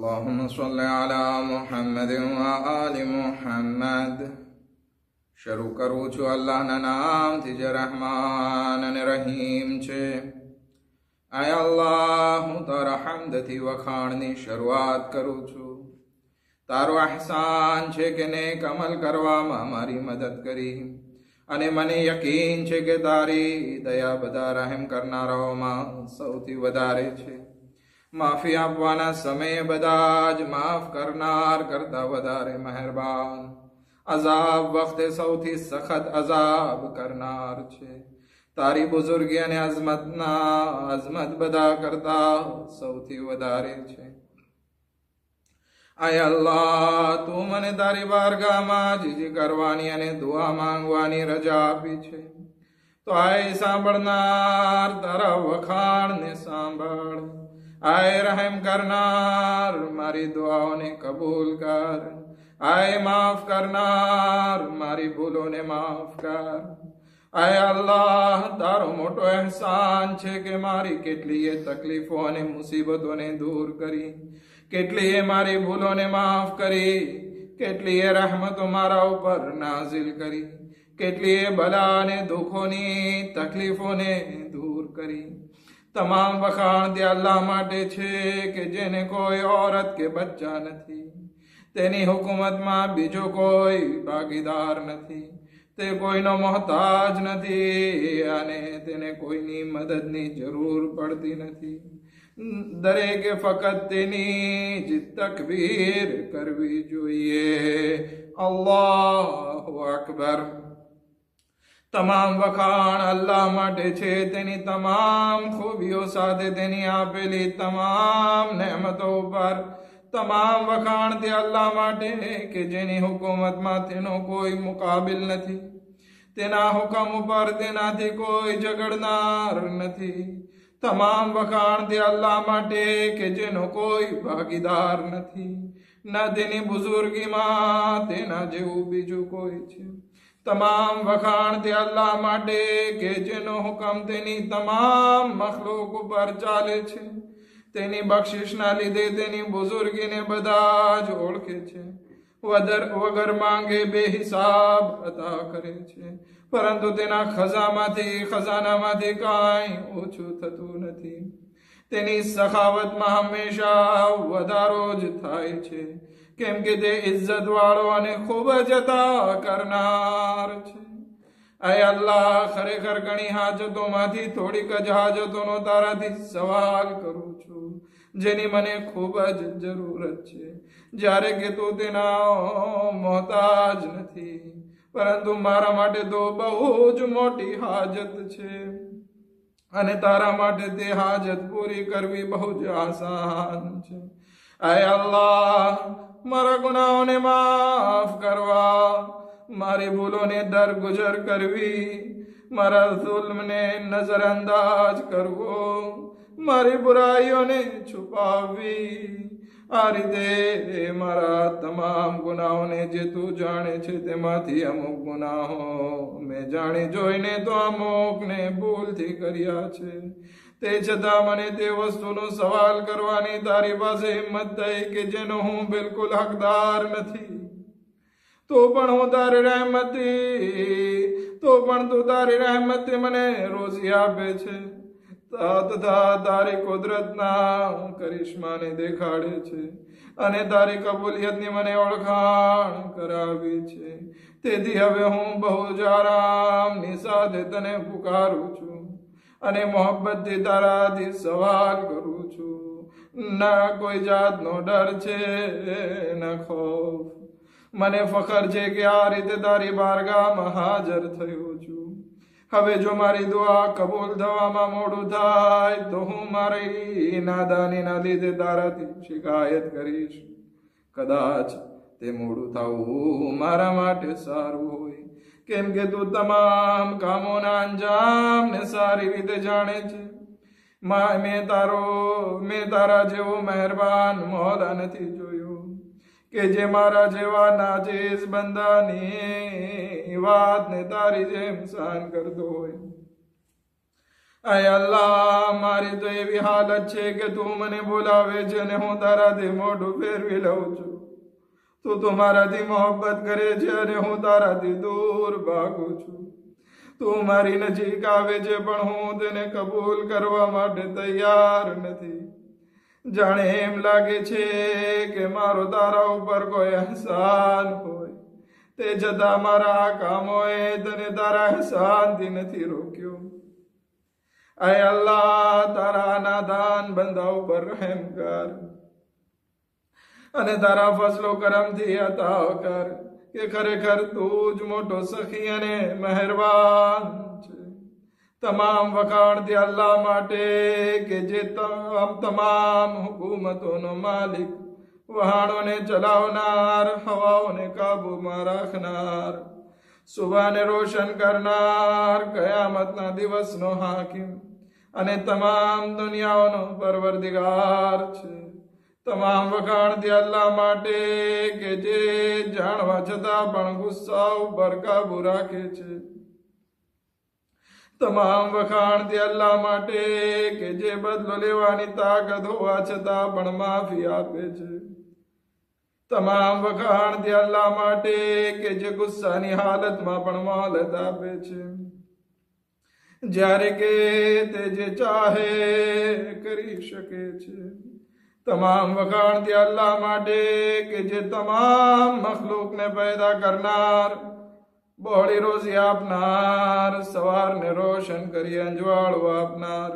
اللهم صل على محمد وآل محمد. શરૂ કરું છું અલ્લાહના નામથી જે રહેમાન અને રહીમ છે. આય અલ્લાહ, હું તારા હમદથી વખાણની શરૂઆત કરું છું. તારો અહેસાન છે કે નેક અમલ કરવામાં મારી મદદ કરી, અને મને યકીન છે કે તારી દયા બધા રહેમ કરનારાઓમાં સૌથી વધારે છે. માફી આપવાના સમયે બધા જ માફ કરનાર કરતા વધારે મહેરબાન, અઝાબ વખતે સૌથી સખત અઝાબ કરનાર છે. તારી બુઝુર્ગી અને અઝમત બધા કરતા સૌથી વધારે છે. આય અલ્લાહ, તું મને તારી બારગાહમાં જીજી કરવાની અને દુઆ માંગવાની રજા આપી છે. તો આય સાંભળનાર, તારા વખાણને સાંભળ. આય રહેમ કરનાર, મારી દુઆઓને કબૂલ કર. આય માફ કરનાર, મારી ભૂલોને માફ કર. આય અલ્લાહ, તારો મોટો અહેસાન છે કે મારી કેટલીય તકલીફો અને મુસીબતોને દૂર કરી, કેટલીય મારી ભૂલોને માફ કરી, કેટલીય રહેમતો મારા ઉપર નાઝિલ કરી, કેટલીય બલા અને દુઃખોની તકલીફોને દૂર કરી. તમામ વખાણ તે અલ્લાહ માટે છે કે જેને કોઈ औरत કે બચ્ચા નથી, તેની હુકુમતમાં બીજો કોઈ ભાગીદાર નથી, તે કોઈનો મોહતાજ નથી અને તેને કોઈની મદદની જરૂર પડતી નથી. દરેકે ફકત તેની જ તકબીર કરવી જોઈએ. અલ્લાહુ અકબર. તમામ વખાણ અલ્લાહ માટે છે, તેની તમામ ખૂબીઓ સાથે તેની આપેલી તમામ નેમતો પર. તમામ વખાણ તે અલ્લાહ માટે કે જેની હુકુમતમાં તેનો કોઈ મુકાબિલ નથી, તેના હુકમ ઉપર તેનાથી કોઈ ઝઘડનાર નથી. તમામ વખાણ તે અલ્લાહ માટે કે જેનો કોઈ ભાગીદાર નથી, ન તેની બુઝુર્ગીમાં તેના જેવું બીજું કોઈ છે. તમામ વખાણ તે અલ્લાહ માટે કે જેનો હુકમ તેની તમામ મખલૂક ઉપર ચાલે છે. તેની બક્ષિશના લીધે તેની બુઝુર્ગીને બધા જ ઓળખે છે. વગર માંગે બેહિસાબ અતા કરે છે, પરંતુ તેના ખજાનામાંથી કાંઈ ઓછું થતું નથી. તેની સખાવતમાં હંમેશા વધારો જ થાય છે, કેમ કે તે ઇજ્જત વાળો અને ખૂબ જ અતા કરનાર છે. અય અલ્લાહ, ખરેખર ઘણી હાજતોમાંથી થોડીક જ હાજતોનો તારાથી સવાલ કરું છું, જેની મને ખૂબ જ જરૂરત છે. જ્યારે કે તું તેના મોહતાજ નથી, પરંતુ મારા માટે તો બહુ જ મોટી હાજત છે, અને તારા માટે તે હાજત પૂરી કરવી બહુ જ આસાન છે. અય અલ્લાહ, મારા ગુનાહોને માફ કરવા, મારી ભૂલોને દરગુજર કરવી, મારા જુલ્મને નજરઅંદાજ કરવો, મારી બુરાઈઓને છુપાવવી. આ રીતે મારા તમામ ગુનાહોને જે તું જાણે છે તેમાંથી અમુક ગુનાહો મેં જાણી જોઈને તો અમુકને ભૂલથી કર્યા છે. તે છતાં મને તે વસ્તુનો સવાલ કરવાની તારી પાસે હિંમત થઈ કે જેનો હું બિલકુલ હકદાર નથી. તો પણ તું તારી રહેમતથી મને રોજી આપે છે, તથા તારી કુદરતના કરિશ્માને દેખાડે છે, અને તારી કબૂલિયતની મને ઓળખાણ કરાવી છે. તેથી હવે હું બહુ જ આરામની સાથે તને પુકારું છું, અને મોહબ્બતથી તારાથી સવાલ કરું છું. ના કોઈ જાતનો ડર છે, ન ખોફ. મને ફખર છે કે આ રીતે તારી બારગાહમાં હાજર થયો છું. હવે જો મારી દુઆ કબૂલ થવામાં મોડું થાય તો હું મારી નાદાનીના લીધે તારાથી શિકાયત કરીશ. કદાચ તે મોડું થવું મારા માટે સારું હોય, કેમ કે તું તમામ કામોના અંજામને સારી રીતે જાણે છે. મેં તારા જેવો મહેરબાન મોલા નથી જોયો કે જે મારા જેવા નાજીઝ બંદાની વાતને તારી જેમ સહન કરતો હોય. અય અલ્લાહ, મારી તો એવી હાલત છે કે તું મને બોલાવે છે ને હું તારાથી મોઢું ફેરવી લઉં છું. તું તો મારાથી મોહબ્બત કરે છે અને હું તારાથી દૂર ભાગું છું. તું મારી નજીક આવે છે પણ હું તેને કબૂલ કરવા માટે તૈયાર નથી. જાણે એમ લાગે છે કે મારો તારા ઉપર કોઈ અહેસાન હોય, તે છતાં મારા આ કામોએ તને તારા અહેસાનથી નથી રોક્યો. અય અલ્લાહ, તારા નાદાન બંદા ઉપર રહેમ કર અને તારા ફઝલો કરમથી અતા કર કે ખરેખર તું જ મોટો સખી અને મહેરબાન છે. તમામ વખાણ તે અલ્લાહ માટે કે જે તમામ હુકુમતોનો માલિક, વહાણોને ચલાવનાર, હવાઓને કાબુમાં રાખનાર, સુબાને રોશન કરનાર, કયામતના દિવસનો હાકિમ અને તમામ દુનિયાઓનો પરવરદિગાર છે. તમામ વખાણ તે અલ્લાહ માટે કે જે જાણવા છતાં પણ ગુસ્સા ઉપર કાબુ રાખે છે. તમામ વખાણ તે અલ્લાહ માટે કે જે બદલો લેવાની તાકાત હોવા છતાં પણ માફી આપે છે. તમામ વખાણ તે અલ્લાહ માટે કે જે ગુસ્સાની હાલતમાં પણ મોહલત આપે છે. જ્યારે કે તે જે ચાહે કરી શકે છે. તમામ વખાણ તે અલ્લાહ માટે કે જે તમામ મખલૂકને પેદા કરનાર, બહોળી રોજી આપનાર, સવારને રોશન કરી અંજવાળું આપનાર,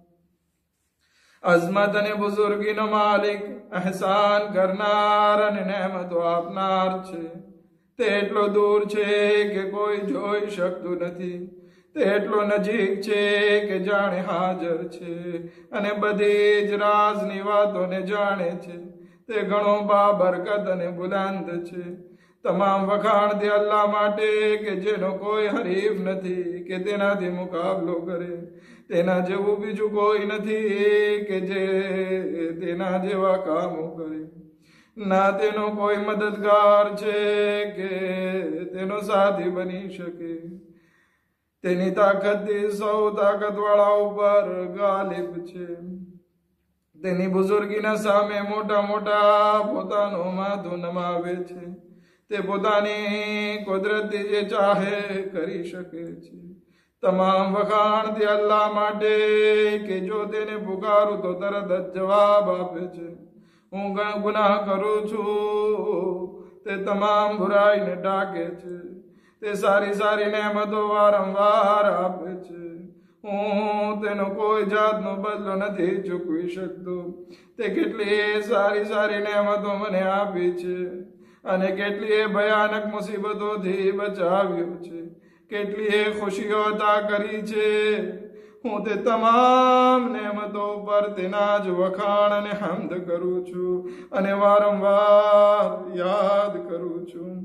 અઝમત અને બુઝુર્ગીનો માલિક, અહેસાન કરનાર અને નેમતો આપનાર છે. તે એટલો દૂર છે કે કોઈ જોઈ શકતું નથી, તે એટલો નજીક છે કે જાણે હાજર છે અને બધી જ રાજની વાતોને જાણે છે. તે ઘણો બાબરકત અને બુલંદ છે. તમામ વખાણ તે અલ્લાહ માટે કે જેનો કોઈ હરીફ નથી કે તેનાથી મુકાબલો કરે. તેના જેવું બીજું કોઈ નથી કે જે તેના જેવા કામો કરે. ના તેનો કોઈ મદદગાર છે કે તેનો સાથી બની શકે. તેની તાકાતથી સૌ તાકાતવાળા ઉપર ગાલિબ છે. તેની બુઝુર્ગીના સામે મોટા મોટા પોતાનું માથું નમાવે છે. તે પોતાની કુદરતથી જે ચાહે કરી શકે છે. તમામ વખાણ તે અલ્લાહ માટે કે જો તેને પુકારું તો તરત જ જવાબ આપે છે. હું ગુનાહ કરું છું, તે તમામ બુરાઈને ઢાકે છે. તે સારી સારી નેમતો વારંવાર આપે છે. હું તેનો કોઈ જાતનો બદલો નથી ચૂકવી શકતો. તે કેટલી સારી સારી નેમતો મને આપી છે અને કેટલી ભયાનક મુસીબતોથી બચાવ્યો છે. કેટલી ખુશીઓ અતા કરી છે. હું તે તમામ નેમતો પર તેના જ વખાણ અને હમદ કરું છું અને વારંવાર યાદ કરું છું.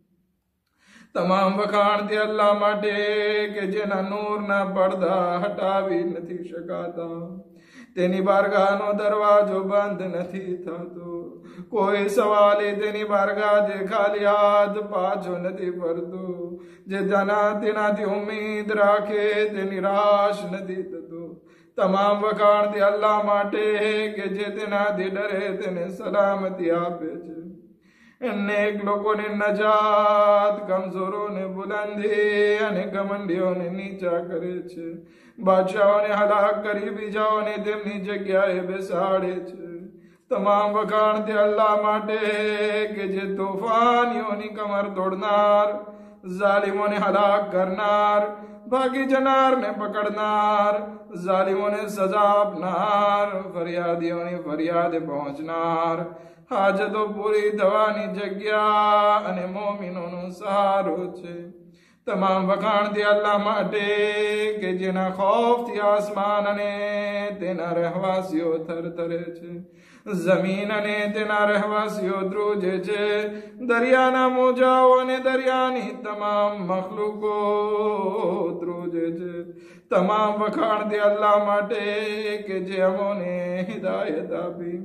તમામ વખાણ તે અલ્લાહ માટે કે જેના નૂરના પડદા હટાવી નથી શકાતા. તેની બારગાહનો દરવાજો બંધ નથી થતો. કોઈ સવાલે તેની બારગાહે ખાલી હાથ પાછો નથી ફરતો. જે તેનાથી ઉમ્મીદ રાખે તે નિરાશ નથી થતો. તમામ વખાણ તે અલ્લાહ માટે કે જે તેનાથી ડરે તેને સલામતી આપે છે. નેક લોકોને નજાત, કમજોરોને બુલંદી અને ઘમંડીઓને નીચા કરે છે. બાદશાહોને હલાક કરી બીજાઓને તેમની જગ્યાએ બેસાડે છે. તમામ વખાણ તે અલ્લાહ માટે કે જે તોફાનીઓની કમર તોડનાર, ઝાલિમોને હલાક કરનાર, ભાગી જનારને પકડનાર, ઝાલિમોને સજા આપનાર, ફરિયાદીઓની ફરિયાદે પહોંચનાર, હાજતો પૂરી થવાની જગ્યા અને મોમિનોનો સહારો છે. તમામ વખાણ તે અલ્લાહ માટે કે જેના ખૌફથી આસમાન અને તેના રહેવાસીઓ થરથરે છે. જમીન અને તેના રહેવાસીઓ ધ્રુજે છે. દરિયાના મોજાઓ અને દરિયાની તમામ મખલુકો ધ્રુજે છે. તમામ વખાણ તે અલ્લાહ માટે કે જે અમોને હિદાયત આપી.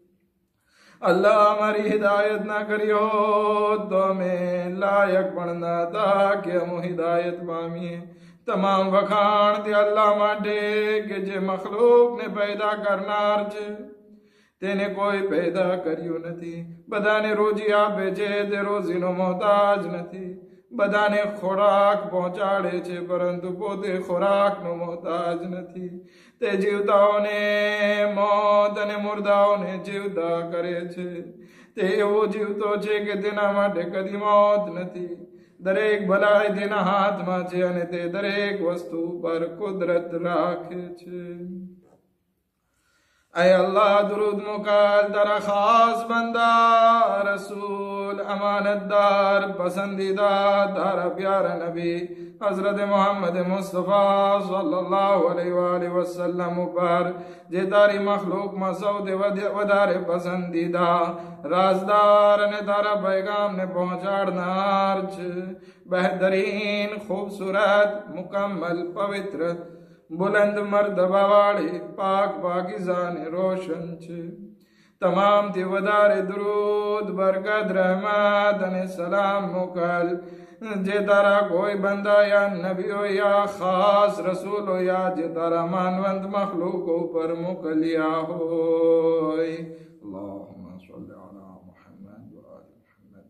અલ્લાહ અમારી હિદાયત ના કરી હોત તો અમે લાયક પણ ના હતા કે અમે હિદાયત પામીએ. તમામ વખાણ તે અલ્લાહ માટે કે જે મખલૂકને પેદા કરનાર છે, તેને કોઈ પેદા કર્યું નથી. બધાને રોજી આપે છે, તે રોજીનો મોહતાજ નથી. બધાને ખોરાક પહોંચાડે છે, પરંતુ પોતે ખોરાકનો મોહતાજ નથી. તે જીવતાઓને મોત અને મુર્દાઓને જીવતા કરે છે. તે એવો જીવતો છે કે તેના માટે કદી મોત નથી. દરેક ભલાઈ તેના હાથમાં છે અને તે દરેક વસ્તુ પર કુદરત રાખે છે. اے اللہ درود مکال ترا خاص بندہ رسول امانت دار پسندیدہ تارا پیارا نبی حضرت محمد مصطفیٰ صلی اللہ علیہ وآلہ وسلم پر جے تاری مخلوق مسعود ودار پسندیدہ رازدار نے تارا پیغام نے پہنچاڑنار چھے. بہترین خوبصورت مکمل پوتر بلند مرتبہ والی پاک پاکیزہ نے روشن چھے. تمام تی ودار درود برکت رحمت અને સલામ મોકલ જે તારા કોઈ બંદા યા નબી હો યા ખાસ રસૂલ હો યા જે તારા માનવંત મખલૂકો પર મોકલ્યા હોય. اللهم صل على محمد وآل محمد.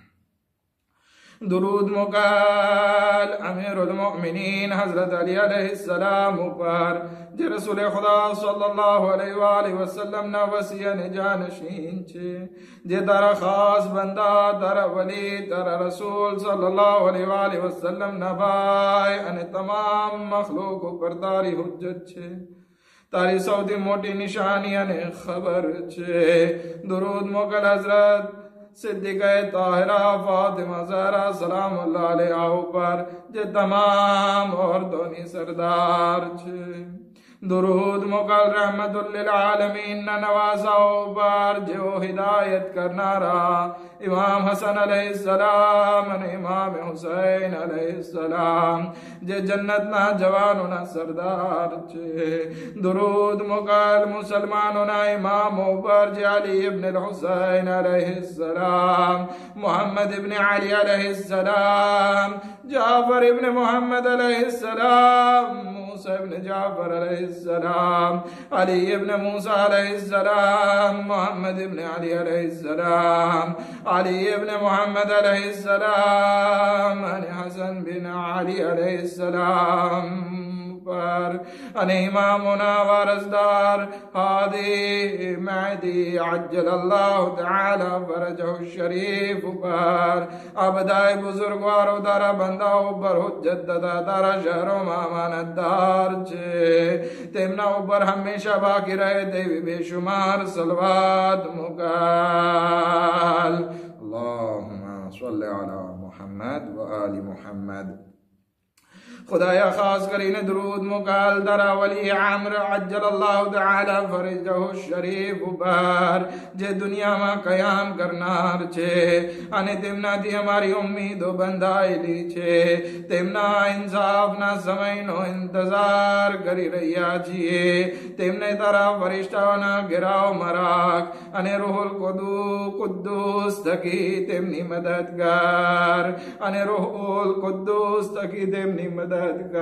درود مکال امیر المؤمنین حضرت علی علیہ السلام پر جے رسول خدا صلی اللہ علیہ وآلہ وسلم نا وسیع جانشین چھے. جے تارا خاص بندہ تارا ولی تارا رسول صلی اللہ علیہ وآلہ وسلم نا بھائی ان تمام مخلوق پر تاری حجت چھے. تاری سودی موٹی نشانیاں نے خبر چھے. درود موکل حضرت صدیقہ طاہرہ فاطمہ زہرا سلام اللہ علیہ پر جے تمام عورتوں سردار چھے. درود مکل رحمت للعالمین نوازاؤ پر جو ہدایت کرنارا امام حسن علیہ السلام امام حسین علیہ السلام جے جنت نا جوانو نا سردار چھے. درود مکل مسلمانو نا امامو پر جے علی ابن الحسین علیہ السلام محمد ابن علی علیہ السلام جعفر ابن محمد علیہ السلام موسیٰ ابن جعفر علیہ السلام علی ابن موسیٰ علیہ السلام محمد ابن علی علیہ السلام علی ابن محمد علیہ السلام حسن بن علی علیہ السلام پر ان امامنا وارزدار ہادی مہدی عجل اللہ تعالی فرجہ الشریف پر ابدائی بزرگوارو دارا بنداو پر حجت دادا دارا شہرو مامانت دار چھے. تمنا اوپر ہمیشہ باقی رہے دیوی بے شمار صلوات مکال. اللہم صلی علی محمد و آل محمد. خدایا خاص کرین درود مکال درا ولی عمر عجل اللہ تعالی فرجہ الشریف پر جے دنیا میں قیام کرنار چھے. آنے تمنا دی ہماری امید و بندائی لی چھے. تمنا انصاف نہ سمینو انتظار کری رہیا چھئے. تمنے طرح فرشتاونا گراو مراک آنے روح القدوس تکی تمنی مددگار آنے روح القدوس تکی تمنی مددگار.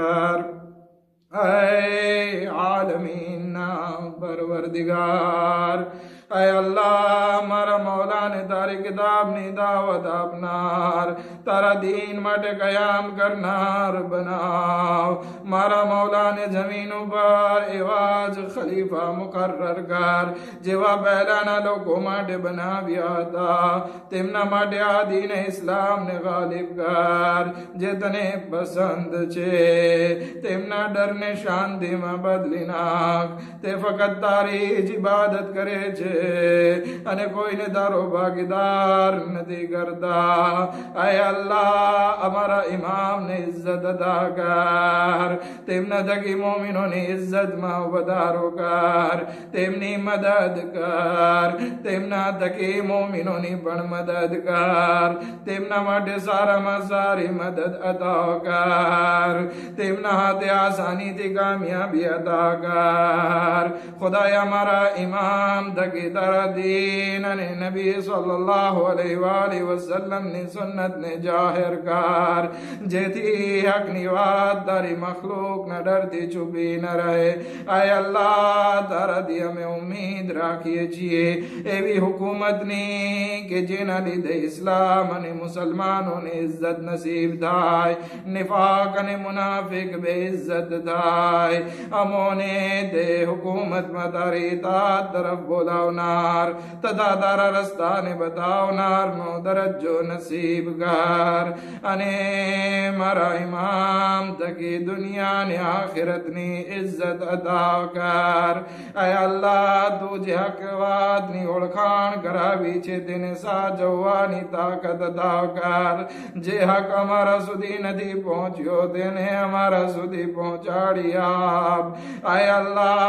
اے عالمین پروردگار اے اللہ مارا مولا نے تاری کتاب نی دعوت اپنار تارا دین مٹ قیام کرنار بناو. مارا مولا نے زمینوں پر ایواز خلیفہ مقرر کر جوا پہلانا لوگوں مٹ بنا بیاتا. تمنا مٹ دین اسلام نے غالب کر جتنے پسند چھے. تمنا ڈرنے شاندی میں بدلناک تے فقط تاری عبادت کرے چھے انے کوئی نے دارو باقیدار ندی کرتا. اے اللہ ہمارا امام نے عزت ادا کر. تمنا دکی مومنوں نے عزت ماں بدارو کر. تمنی مدد کر. تمنا دکی مومنوں نے بڑھ مدد کر. تمنا ماٹے سارا مساری مدد عطا کر. تمنا ہاتھ آسانی تھی کامیابی عطا کر. خدایا ہمارا امام دکی تارا دین نے نبی نبی صلی اللہ علیہ وآلہ وسلم نے سنت نے ظاہر کر جیتی حق نیوات داری مخلوق نہ ڈرتی چھپی نہ رہے اے اللہ تارا دی ہمیں امید راکھیے چیئے اے بھی حکومت نے کہ جن علی دے اسلام نے مسلمانوں نے عزت نصیب دائے نفاق نے منافق بے عزت دائے امونے دے حکومت مداری تا طرف بولاو نار تدا دارا رستہ نے بتاؤ نار نو درجو نصیب گار انے مرا امام تکی دنیا نے آخرت نے عزت عطا کر اے اللہ تو جے حق واد نی اڑکھان کرا بیچے تینے سا جوانی طاقت عطا کر جے حق ہمارا سدی ندی پہنچیو تینے ہمارا سدی پہنچاڑی آپ اے اللہ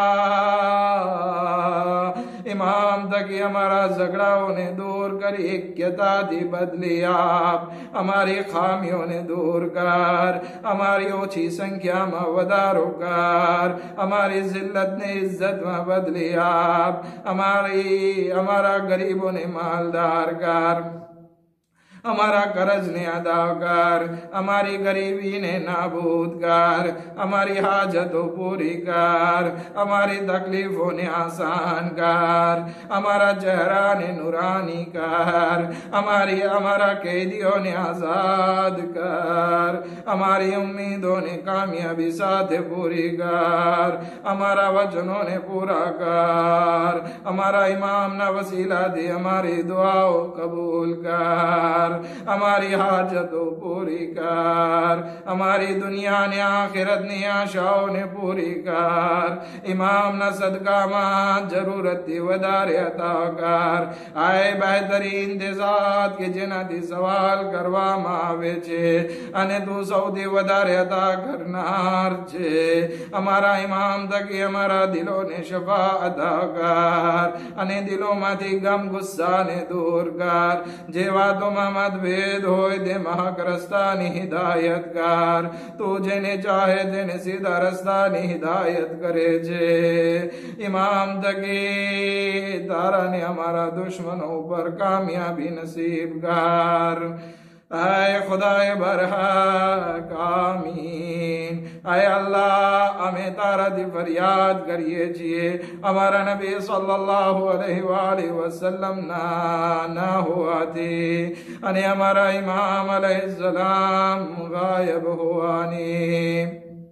امام تکی ہمارا جھگڑاؤں نے دور کری ایکتا دی بدلی آپ ہماری خامیوں نے دور کر ہماری اوچھی سنکھیا میں ودارو کر ہماری ذلت نے عزت میں بدلی آپ ہمارا غریبوں نے مالدار کر ہمارا قرض نے ادا کر ہماری غریبی نے نابود کر ہماری حاجتوں پوری کر ہماری تکلیفوں نے آسان کر ہمارا چہرہ نے نورانی کر ہمارا قیدیوں نے آزاد کر ہماری امیدوں نے کامیابی ساتھ پوری کر ہمارا وچنوں نے پورا کر ہمارا امام نہ وسیلہ دی ہماری دعاؤں قبول کر ہماری حاجتوں پوری کر ہماری دنیا نے آخرت نے آشاؤں نے پوری کر امام نہ صدقہ ماں ضرورت دی ودار عطا کر آئے بہترین دے ذات کے جنہ دی سوال کروا ماوے چھے انے تو سعودی ودار عطا کرنار چھے ہمارا امام تکی ہمارا دلوں نے شفا عطا کر انے دلوں میں تھی غم غصہ نے دور کر جیواتوں محمد بید ہوئے دے محق رستانی ہدایت کر تو جنہیں چاہے دن سیدھا رستانی ہدایت کرے جے امام تکی تارا نے ہمارا دشمنوں پر کامیابی نصیب کر اے خدای برحق آمین اے اللہ ہمیں تارا دی فریاد کریے چیئے ہمارا نبی صلی اللہ علیہ وآلہ وسلم نہ ہوا تھی انہیں ہمارا امام علیہ السلام غائب ہوانی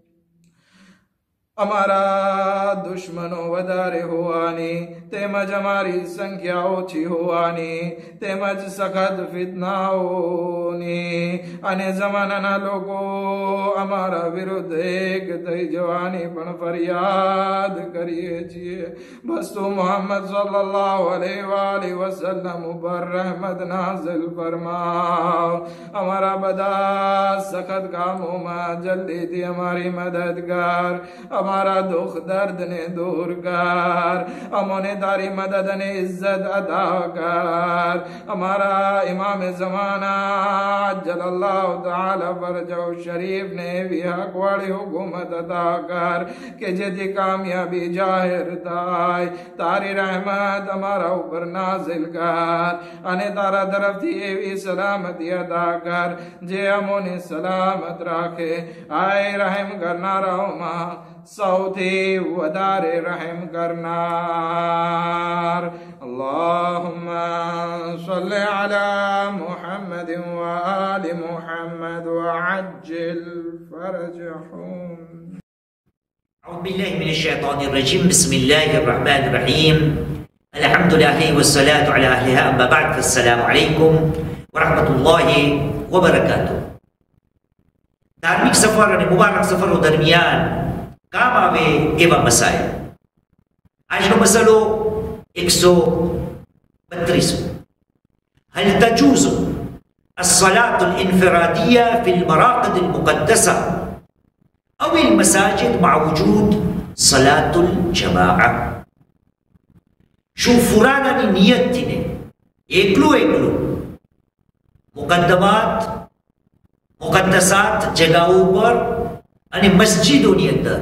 ہمارا دشمنوں ودارے ہوانی تیمج ہماری سنکھیا اوچھی ہوانی تیمج سخت فتنہ ہونی انے زمانہ لوگو ہمارا ورد ایک تی جوانی پن فریاد کریے چیئے بس تو محمد صلی اللہ علیہ وآلہ وسلم پر رحمت نازل فرماؤ ہمارا بدا سخت کاموں میں جلدی تھی ہماری مددگار ہمارا دکھ درد نے دور کر ہموں نے تاری مدد نے عزت عطا کر ہمارا امام زمانہ جل اللہ تعالی فرجہ شریف نے بھی حق والی حکومت عطا کر کہ جدی کامیابی ظاہر تائی تاری رحمت ہمارا اوپر نازل کر انے تارا طرف تھی بھی سلامتی عطا کر جے ہموں نے سلامت راکھے آئے رحم کرنا رہو ماں سوتھی ودار رحم کرنار اللہم صلی علی محمد وآل محمد وعجل فرجہم اعوذ باللہ من الشیطان الرجیم بسم اللہ الرحمن الرحیم الحمد للہ والصلاة علی اہلہا اما بعد فالسلام علیکم ورحمت اللہ وبرکاتہ دھارمک سفر اور مبارک سفر و درمیان کام آوے ایوہ مسائل آج کا مسئلو 132 هل تجوز الصلاة الانفرادية في المراقد المقدسة أو المساجد مع وجود صلاة الجماعة شوف فرانا نیتنے ایکلو مقدسات جگہوں پر અને મસ્જિદોની અંદર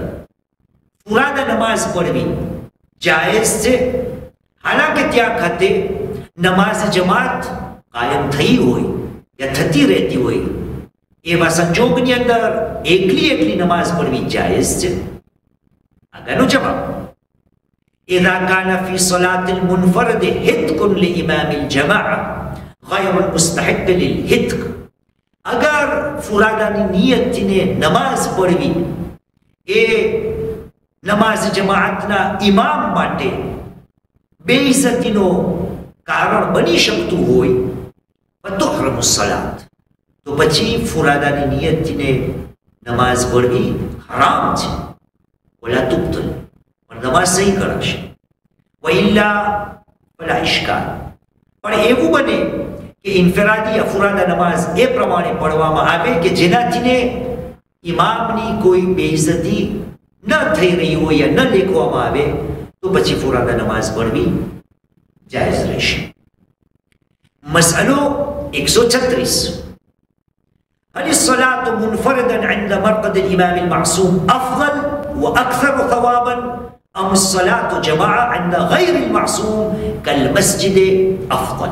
ફુરાદા નમાઝ પઢવી જાયઝ છે હાલાકે ત્યાં ખાતે નમાઝ જમાત કાયમ થઈ હોય યા થતી રહેતી હોય એવા સંજોગની અંદર એકલી નમાઝ પઢવી જાયઝ છે? આગળનો જવાબ إذا كان في صلاة المنفرد هتك لإمام الجماعة غير المستحق للهتك اگر فرادانی نیت نے نماز پڑھવી એ નમાઝ જમાતના ઇમામ માટે બેઇઝતીનો કારણ બની શકતું હોય فتحرم الصلاة તો પછી ફુરાદાની નિયતને નમાઝ પઢવી હરામ છે. ولا تبطل પણ નમાઝ સહી કરાશે. وإلا فلا إشكال પણ એવું બને કે ઇન્ફરાદી અફુરાદા નમાઝ એ પ્રમાણે પઢવામાં આવે કે જેનાથીને ઇમામની કોઈ બેઇઝતી ન થઈ રહી હોય યા ન લેખવામાં આવે તો પછી ફુરાદા નમાઝ પઢવી જાયઝ રહેશે. مسألة 136 هل الصلاة منفردا عند مرقد الإمام المعصوم أفضل وأكثر ثوابا أم الصلاة جماعة عند غير المعصوم كالمسجد أفضل؟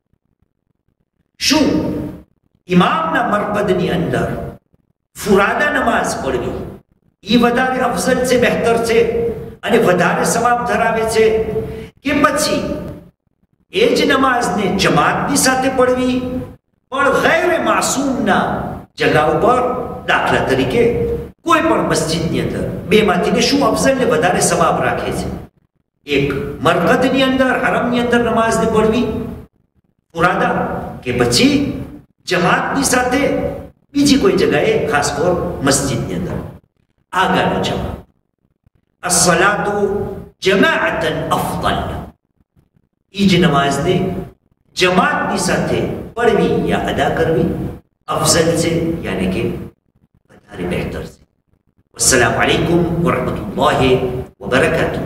شو إمامنا مرقدني أندر فرادا نماز پڑھવી એ વધારે અફઝલ છે, બહેતર છે અને વધારે સવાબ ધરાવે છે કે પછી એ જ નમાઝને જમાતની સાથે પઢવી પણ ગૈર માસૂમના જગા ઉપર, દાખલા તરીકે કોઈ પણ મસ્જિદની અંદર, બેમાંથી શું અફઝલ ને વધારે સવાબ રાખે છે? એક મરકદની અંદર, હરમની અંદર નમાઝને પઢવી ફુરાદા કે પછી જમાતની સાથે બીજી કોઈ જગાએ, ખાસ કર મસ્જિદની અંદર? આગળનો જવાબ અસ્સલાતુ જમાઅતન અફદલ. ઈ જ નમાઝને જમાતની સાથે પઢવી યા અદા કરવી અફઝલ છે, યાની કે વધારે બહેતર છે. વસ્સલામુ અલૈકુમ વરહમતુલ્લાહિ વબરકાતુહ.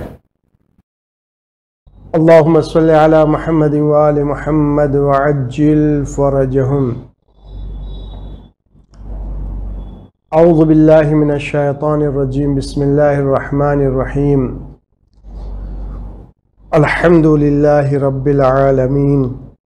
اللهم صل على محمد وآل محمد وعجل فرجهم. أعوذ بالله من الشيطان الرجيم. بسم الله الرحمن الرحيم. الحمد لله رب العالمين.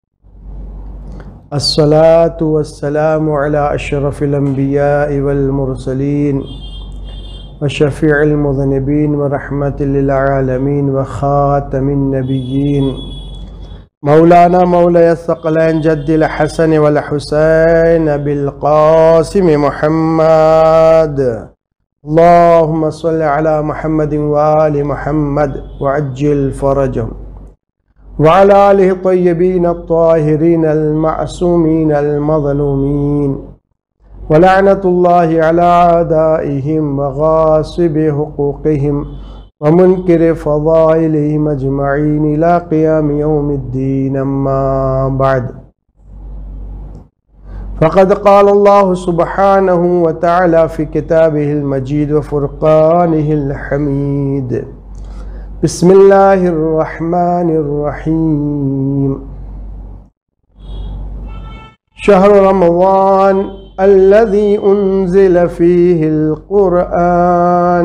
الصلاة والسلام على أشرف الأنبياء والمرسلين وشفيع المذنبين ورحمة للعالمين وخاتم النبيين مولانا مولاي الثقلين جد الحسن والحسين بالقاسم محمد. اللهم صل على محمد وآل محمد وعجل فرجهم وعلى آله الطيبين الطاهرين المعصومين المظلومين ولعنة الله على أعدائهم وغاصب حقوقهم ومنكر فضائلهم أجمعين إلى قيام يوم الدين. أما بعد فقد قال الله سبحانه وتعالى في كتابه المجيد وفرقانه الحميد. بسم الله الرحمن الرحيم. شهر رمضان الذي أنزل فيه القرآن.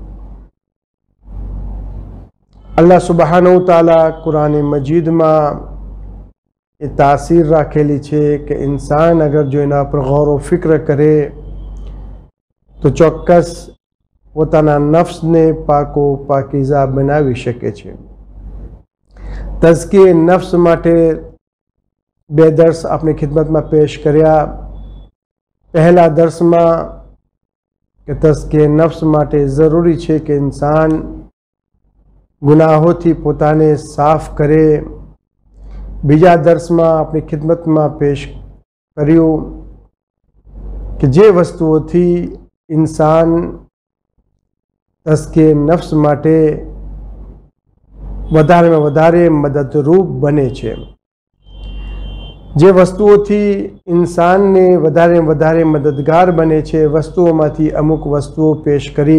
اللہ سبحانہ وتعالی قرآن مجید میں یہ تاثیر راکھیلی چھے کہ انسان اگر جو اینا پر غور و فکر کرے تو ચોક્કસ પોતાના નફ્સને પાકો પાકીઝા બનાવી શકે છે. તઝકિયે નફ્સ માટે બે દર્સ આપણી ખિદમતમાં પેશ કર્યા. પહેલા દર્સમાં કે તઝકિયે નફ્સ માટે જરૂરી છે કે ઇન્સાન ગુનાહોથી પોતાને સાફ કરે. બીજા દર્સમાં આપણી ખિદમતમાં પેશ કર્યું કે જે વસ્તુઓથી ઇન્સાન તઝકિયે નફ્સ માટે વધારેમાં વધારે મદદરૂપ બને છે, જે વસ્તુઓથી ઇન્સાનને વધારે મદદગાર બને છે, વસ્તુઓમાંથી અમુક વસ્તુઓ પેશ કરી.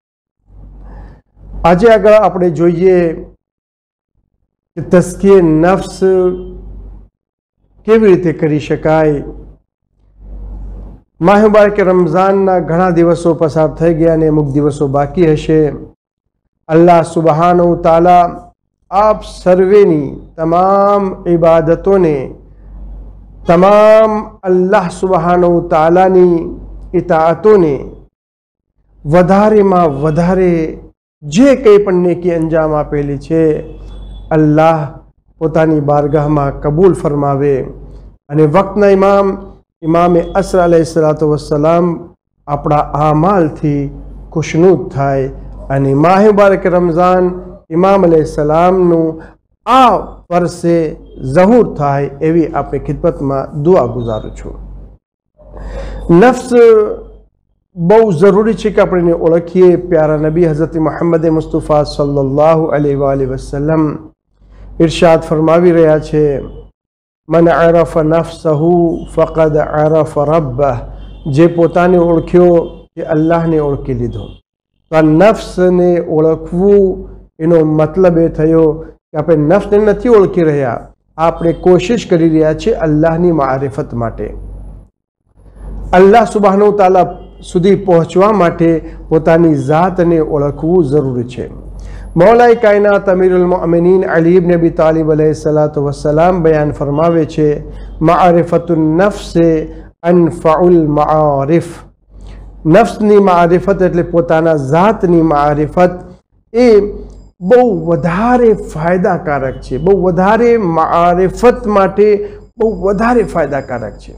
આજે આગળ આપણે જોઈએ કે તઝકિયે નફ્સ કેવી રીતે કરી શકાય. માહ મુબારક રમઝાનના ઘણા દિવસો પસાર થઈ ગયા અને અમુક દિવસો બાકી હશે. અલ્લાહ સુબહાનહુ તઆલા આપ સર્વેની તમામ ઇબાદતોને તમામ અલ્લાહ સુબહાનહુ તઆલાની ઇતાઅતોને વધારેમાં વધારે જે કંઈ પણ નેકી અંજામ આપેલી છે અલ્લાહ પોતાની બારગાહમાં કબૂલ ફરમાવે અને વક્તના ઇમામે અસર અલૈહિસ્સલાતુ વસ્સલામ આપણા આમાલથી ખુશનૂદ થાય અને માહ મુબારક રમઝાન ઇમામ અલૈહિસ્સલામનું આ વર્ષે ઝહૂર થાય એવી આપણી ખિદમતમાં દુઆ ગુજારું છું. નફ્સ બહુ જરૂરી છે કે આપણે ઓળખીએ. પ્યારા નબી હઝરત મુહમ્મદ મુસ્તફા સલ્લલ્લાહુ અલૈહિ વસલ્લમ ઇરશાદ ફરમાવી રહ્યા છે, મન અરફ નફસહુ ફકદ અરફ રબ્બહ. જે પોતાને ઓળખ્યો તે અલ્લાહને ઓળખી લીધો. તો આ નફ્સને ઓળખવું એનો મતલબ એ થયો કે આપણે નફ્સને નથી ઓળખી રહ્યા, આપણે કોશિશ કરી રહ્યા છીએ અલ્લાહની મારિફત માટે. અલ્લાહ સુબહાનહુ તઆલા સુધી પહોંચવા માટે પોતાની જાતને ઓળખવું જરૂરી છે. મૌલાએ કાયનાત અમીરુલ મુઅમિનીન અલી ઇબ્ન અબી તાલિબ અલૈહિસ્સલાતુ વસ્સલામ બયાન ફરમાવે છે, મારિફતુન નફ્સ અનફઉલ મારિફ. નફ્સની મારિફત એટલે પોતાના જાતની મારિફત એ બહુ વધારે ફાયદાકારક છે, બહુ વધારે મારિફત માટે બહુ વધારે ફાયદાકારક છે.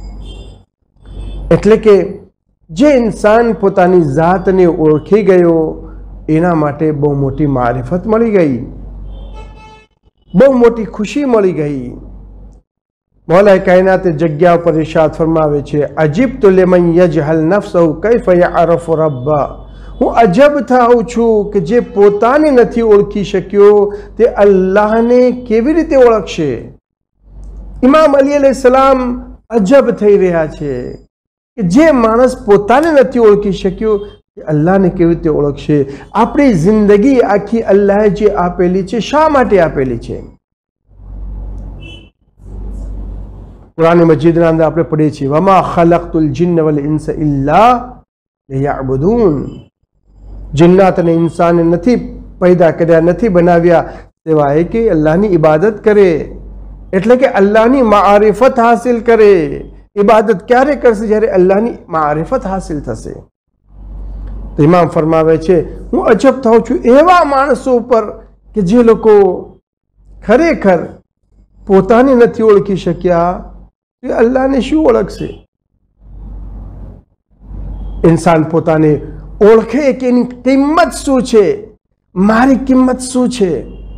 એટલે કે જે ઇન્સાન પોતાની જાતને ઓળખી ગયો એના માટે બહુ મોટી મારિફત મળી ગઈ, બહુ મોટી ખુશી મળી ગઈ. મૌલાએ કાયનાતે જગ્યા પર ઇરશાદ ફરમાવે છે, અજીબતુ લિમન યજહલ નફસહુ કૈફ યઅરફુ રબ્બહ. હું અજબ થાઉં છું કે જે પોતાને નથી ઓળખી શક્યો તે અલ્લાહને કેવી રીતે ઓળખશે. ઇમામ અલી અલૈહિસ્સલામ અજબ થઈ રહ્યા છે કે જે માણસ પોતાને નથી ઓળખી શક્યો તે અલ્લાહને કેવી રીતે ઓળખશે. આપણી જિંદગી આખી અલ્લાહે જે આપેલી છે શા માટે આપેલી છે? કુરાન મજીદના અંદર આપણે પઢીએ છીએ, વમા ખલકતુલ જિન્ન વલ ઇન્સ ઇલ્લા લિયઅબુદૂન. જિન્નાત અને ઇન્સાનને નથી પેદા કર્યા, નથી બનાવ્યા સિવાય કે અલ્લાહની ઇબાદત કરે, એટલે કે અલ્લાહની મારિફત હાસિલ કરે. ઇબાદત ક્યારે કરશે? જ્યારે અલ્લાહની મારિફત હાસિલ થશે. તો ઇમામ ફરમાવે છે, હું અજબ થાઉં છું એવા માણસો ઉપર કે જે લોકો ખરેખર પોતાને નથી ઓળખી શક્યા, તે અલ્લાહને શું ઓળખશે? ઇન્સાન પોતાને ઓળખે કે એની કિંમત શું છે, મારી કિંમત શું છે.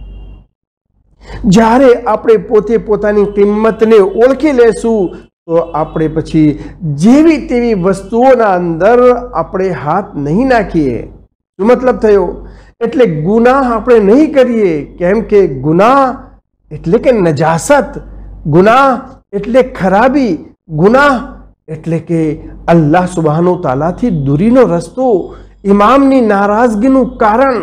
જ્યારે આપણે પોતે પોતાની કિંમતને ઓળખી લેશું તો આપણે પછી જેવી તેવી વસ્તુઓના અંદર આપણે હાથ નહીં નાખીએ. શું મતલબ થયો? એટલે ગુનાહ આપણે નહીં કરીએ. કેમ કે ગુનાહ એટલે કે નજાસત, ગુનાહ એટલે ખરાબી, ગુનાહ એટલે કે અલ્લાહ સુબહાનહુ તઆલાથી દૂરીનો રસ્તો, ઇમામની નારાજગીનું કારણ.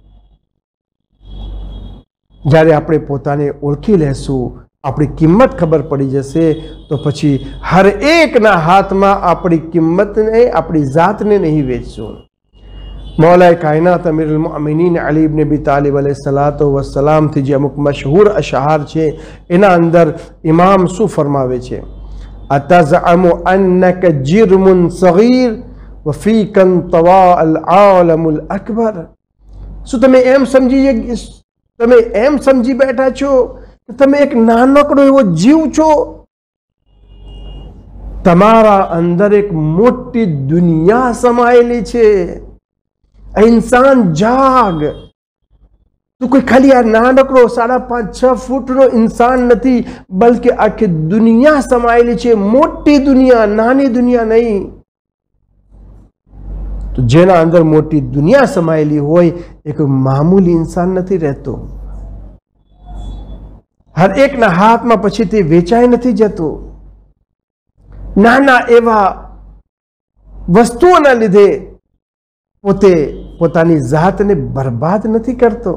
જ્યારે આપણે પોતાને ઓળખી લેશું, આપણી કિંમત ખબર પડી જશે તો પછી હર એકના હાથમાં આપણી કિંમતને, આપણી જાતને નહીં વેચશું. મૌલાએ કાયનાત અમીરુલ મુઅમિનીન અલી ઇબ્ન અબી તાલિબ અલૈહિસ્સલાતુ વસ્સલામથી જે અમુક મશહૂર અશઆર છે એના અંદર ઇમામ શું ફરમાવે છે, અતઝઅમુ અન્નક જિર્મુન સગીર વફીક તવા અલ આલમુલ અકબર. શું તમે એમ સમજી બેઠા છો કે તમે એક નાનકડો એવો જીવ છો? તમારા અંદર એક મોટી દુનિયા સમાયેલી છે. ઇન્સાન જાગ. તું કોઈ ખાલી આ નાનકડો 5.5-6 ફૂટનો ઇન્સાન નથી, બલકે આખી દુનિયા સમાયેલી છે. મોટી દુનિયા, નાની દુનિયા નહીં. તો જેના અંદર મોટી દુનિયા સમાયેલી હોય એ કોઈ મામૂલી ઇન્સાન નથી રહેતો. હર એકના હાથમાં પછી તે વેચાઈ નથી જતું. નાના એવા વસ્તુઓના લીધે પોતે પોતાની જાતને બરબાદ નથી કરતો.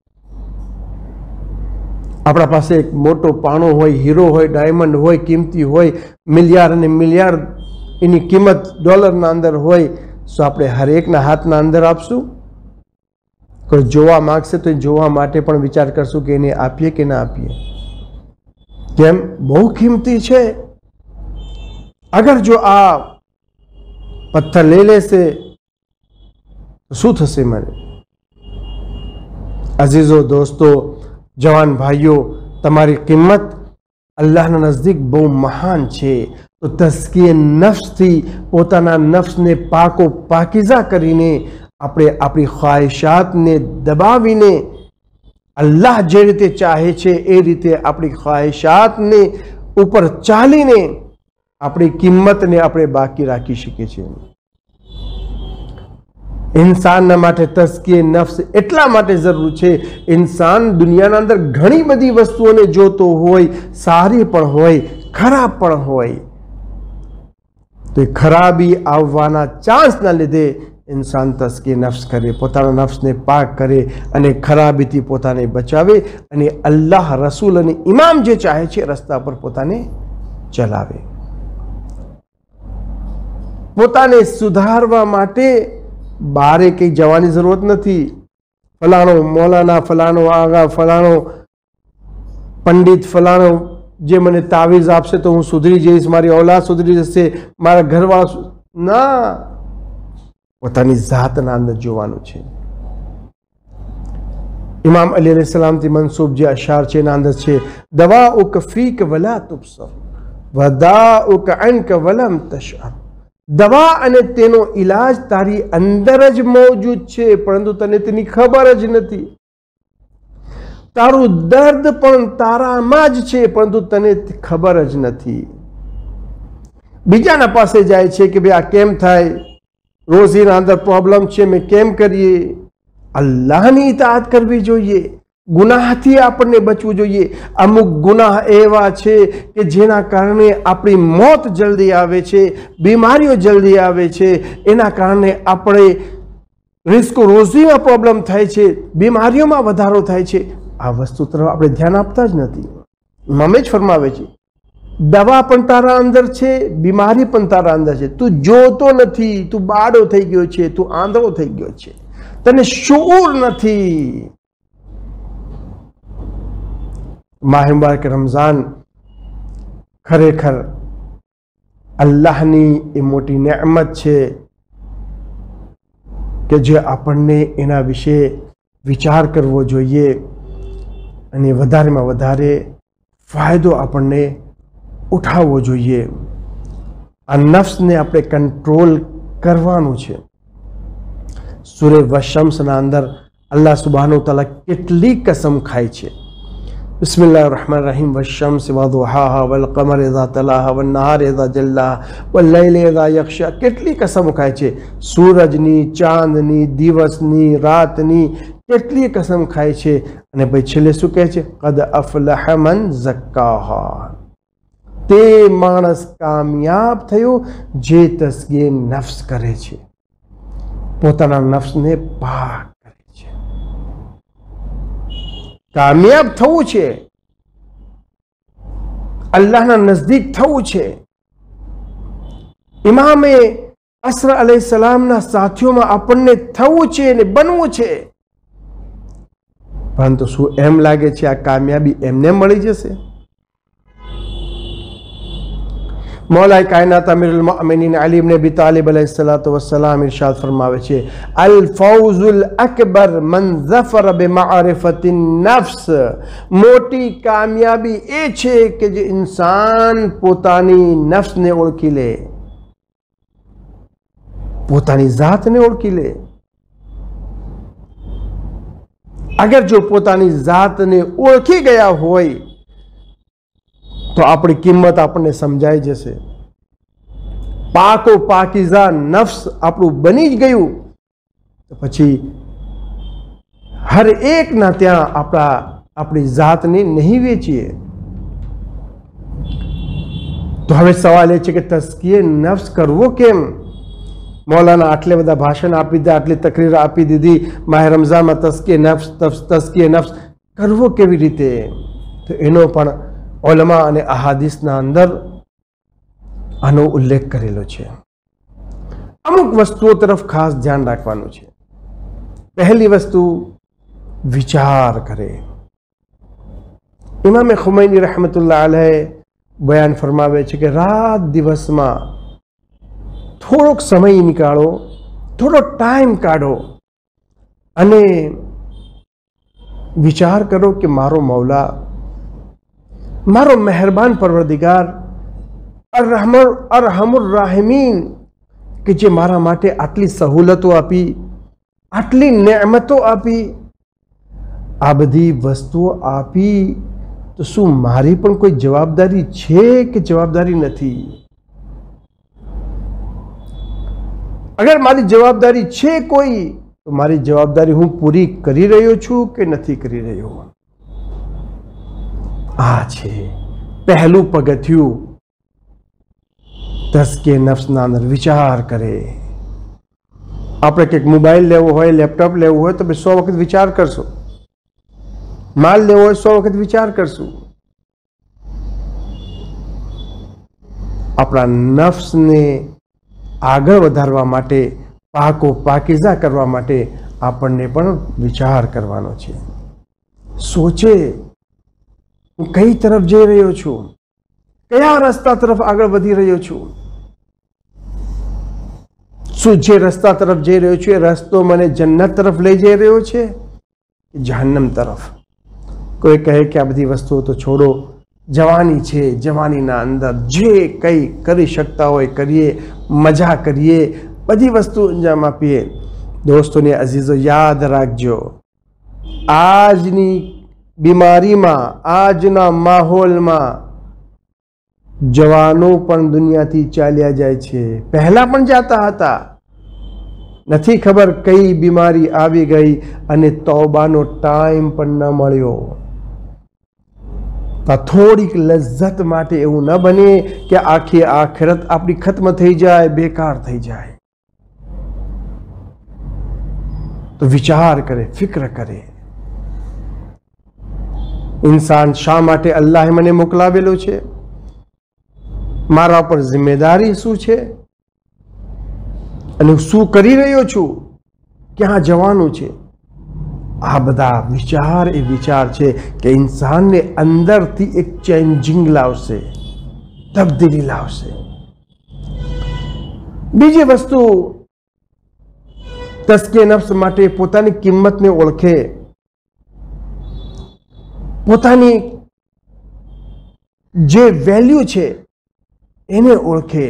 આપણા પાસે એક મોટો પાણો હોય, હીરો હોય, ડાયમંડ હોય, કિંમતી હોય, મિલિયાર્ડ અને મિલિયાર્ડ એની કિંમત ડોલરના અંદર હોય, તો આપણે હર એકના હાથના અંદર આપશું? કોઈ જોવા માંગશે તો એ જોવા માટે પણ વિચાર કરશું કે એને આપીએ કે ના આપીએ, કેમ બહુ કિંમતી છે. અગર જો આ પથ્થર લઈ લેશે તો શું થશે મને? અઝીઝો, દોસ્તો, જવાન ભાઈઓ, તમારી કિંમત અલ્લાહના નજદીક બહુ મહાન છે. તો તસ્કીએ નફ્સથી પોતાના નફ્સને પાકો પાકીઝા કરીને આપણે આપણી ખ્વાહિશાતને દબાવીને અલ્લાહ જે રીતે ચાહે છે એ રીતે આપણી ખ્વાહિશાતને ઉપર ચાલીને આપણી કિંમતને આપણે બાકી રાખી શકીએ છીએ. ઇન્સાનના માટે તસ્કીએ નફ્સ એટલા માટે જરૂર છે. ઇન્સાન દુનિયાના અંદર ઘણી બધી વસ્તુઓને જોતો હોય, સારી પણ હોય, ખરાબ પણ હોય, તો એ ખરાબી આવવાના ચાન્સના લીધે ઇન્સાન તસ્કીએ નફ્સ કરે, પોતાના નફ્સને પાક કરે અને ખરાબીથી પોતાને બચાવે અને અલ્લાહ, રસૂલ અને ઇમામ જે ચાહે છે રસ્તા પર પોતાને ચલાવે. પોતાને સુધારવા માટે બારે કંઈ જવાની જરૂરત નથી. ફલાણો મૌલાના, ફલાણો આગા, ફલાણો પંડિત, ફલાણો જે મને તાવીઝ આપશે તો હું સુધરી જઈશ, મારી ઔલાદ સુધરી જશે, મારા ઘરવાળા. ના, પોતાની જાતના અંદર જોવાનું છે. ઇમામ અલી અલૈહિ સલામથી મનસૂબ જે અશાર છે એના અંદર છે, દવાઉક ફીક વલા તુબસર વદાઉક અનક વલમ તશઅર. દવા અને તેનો ઈલાજ તારી અંદર જ મોજૂદ છે, પરંતુ તને તેની ખબર જ નથી. તારું દર્દ પણ તારામાં જ છે, પરંતુ તને ખબર જ નથી. બીજાના પાસે જાય છે કે ભાઈ આ કેમ થાય, રોજીના અંદર પ્રોબ્લેમ છે, મેં કેમ કરીએ? અલ્લાહની ઇતાઅત કરવી જોઈએ, ગુનાહથી આપણને બચવું જોઈએ. અમુક ગુનાહ એવા છે કે જેના કારણે આપણી મોત જલ્દી આવે છે, બીમારીઓ જલ્દી આવે છે, એના કારણે આપણે રિસ્ક રોજીમાં પ્રોબ્લેમ થાય છે, બીમારીઓમાં વધારો થાય છે. આ વસ્તુ તરફ આપણે ધ્યાન આપતા જ નથી. ઇમામે જ ફરમાવે છે, દવા પણ તારા અંદર છે, બીમારી પણ તારા અંદર છે. તું જોતો નથી, તું બાળો થઈ ગયો છે, તું આંધળો થઈ ગયો છે, તને શુઉર નથી. માહ મુબારક રમઝાન ખરેખર અલ્લાહની એ મોટી નેમત છે કે જે આપણને એના વિશે વિચાર કરવો જોઈએ અને વધારેમાં વધારે ફાયદો આપણને ઉઠાવવો જોઈએ. આ નફ્સને આપણે કંટ્રોલ કરવાનું છે. સૂરે વશમ્સના અંદર અલ્લાહ સુબ્હાનહુ તઆલા કેટલી કસમ ખાય છે. બિસ્મિલ્લાહિર રહમાનિર રહીમ. વશમ્સ વદુહાહા વલકમર ઇઝા તલાહા વન્નહાર ઇઝા જલ્લાહા વલ્લૈલ ઇઝા યગશા. કેટલી કસમ ખાય છે. સૂરજની, ચાંદની, દિવસની, રાતની કેટલી કસમ ખાય છે. અને ભાઈ છેલ્લે શું કહે છે? કદ અફલહ મન ઝક્કાહા. તે માણસ કામયાબ થયો જે તસ્કીએ નફ્સ કરે છે, પોતાના નફ્સને પાક કરે છે. કામયાબ થવું છે, અલ્લાહના નજદીક થવું છે. ઇમામે અસર અલૈહિ સલામના સાથીઓમાં આપણને થવું છે અને બનવું છે. પરંતુ શું એમ લાગે છે આ કામયાબી એમને મળી જશે? मौला कायनात अमीरुल मोमिनीन अली इब्न अबी तालिब अलैहिस्सलातु वस्सलाम इरशाद फरमावे छे, अल फौजुल अकबर मन ज़फर बिमारिफतिन नफ्स. मोटी कामयाबी ए छे के जे इंसान पोतानी नफ्स ने ओळखी ले, पोतानी जात ने ओळखी ले. अगर जो पोतानी जात ने ओळखी गया होय तो આપણી કિંમત આપણને સમજાઈ જશે. પાકો પાકીઝા નફ્સ આપણું બની જ ગયું તો પછી હર એકના ત્યાં આપણી જાતને નહીં વેચીએ. તો હવે સવાલ એ છે કે તસ્કીએ નફ્સ કરવો કેમ? મૌલાના આટલે બધા ભાષણ આપી દીધા, આટલી તકરીર આપી દીધી. માહ રમઝાનમાં તસ્કીએ નફ્સ કરવો કેવી રીતે? તો એનો પણ ઉલમા અને અહાદીસના અંદર આનો ઉલ્લેખ કરેલો છે. અમુક વસ્તુઓ તરફ ખાસ ધ્યાન રાખવાનું છે. પહેલી વસ્તુ વિચાર કરે. ઇમામ ખુમૈની રહમતુલ્લાહ અલૈહ બયાન ફરમાવે છે કે રાત દિવસમાં થોડોક સમય નીકાળો, થોડો ટાઈમ કાઢો અને વિચાર કરો કે મારો મૌલા, મારો મહેરબાન પરવરદિગાર અરહમુર રાહિમીન કે જે મારા માટે આટલી સહુલતો આપી, આટલી નેમતો આપી, આ બધી વસ્તુઓ આપી, તો શું મારી પણ કોઈ જવાબદારી છે કે જવાબદારી નથી? અગર મારી જવાબદારી છે કોઈ, તો મારી જવાબદારી હું પૂરી કરી રહ્યો છું કે નથી કરી રહ્યો? આ છે પહેલું પગથિયું તસ્કીએ નફ્સના અંદર વિચાર કરે. આપણે કંઈક મોબાઈલ લેવો હોય, લેપટોપ લેવું હોય તો 100 વખત વિચાર કરશો. માલ લેવો હોય 100 વખત વિચાર કરશું. આપણા નફ્સને આગળ વધારવા માટે, પાકો પાકીઝા કરવા માટે આપણને પણ વિચાર કરવાનો છે. સોચે હું કઈ તરફ જઈ રહ્યો છું, કયા રસ્તા તરફ આગળ વધી રહ્યો છું. શું જે રસ્તા તરફ જઈ રહ્યો છું એ રસ્તો મને જન્નત તરફ લઈ જઈ રહ્યો છે કે જહન્નમ તરફ? કોઈ કહે કે આ બધી વસ્તુઓ તો છોડો, જવાની છે, જવાનીના અંદર જે કંઈ કરી શકતા હોય કરીએ, મજા કરીએ, બધી વસ્તુ અંજામ આપીએ. દોસ્તોને અઝીઝો, યાદ રાખજો, આજની બીમારીમાં, આજના માહોલમાં જવાનો પણ દુનિયાથી ચાલ્યા જાય છે. પહેલા પણ જાતા હતા. નથી ખબર કઈ બીમારી આવી ગઈ અને તૌબાનો ટાઈમ પણ ન મળ્યો. તો થોડીક લજ્જત માટે એવું ન બને કે આખી આખિરત આપણી ખત્મ થઈ જાય, બેકાર થઈ જાય. તો વિચાર કરે, ફિક્ર કરે. ઇન્સાન શા માટે અલ્લાહે મને મોકલાવેલો છે? મારા પર જિમ્મેદારી શું છે અને શું કરી રહ્યો છું? ક્યાં જવાનું છે? આ બધા વિચાર એ વિચાર છે કે ઇન્સાનને અંદરથી એક ચેન્જિંગ લાવશે, તબદીલી લાવશે. બીજી વસ્તુ, તસ્કીએ નફ્સ માટે પોતાની કિંમતને ઓળખે, પોતાની જે વેલ્યુ છે એને ઓળખે,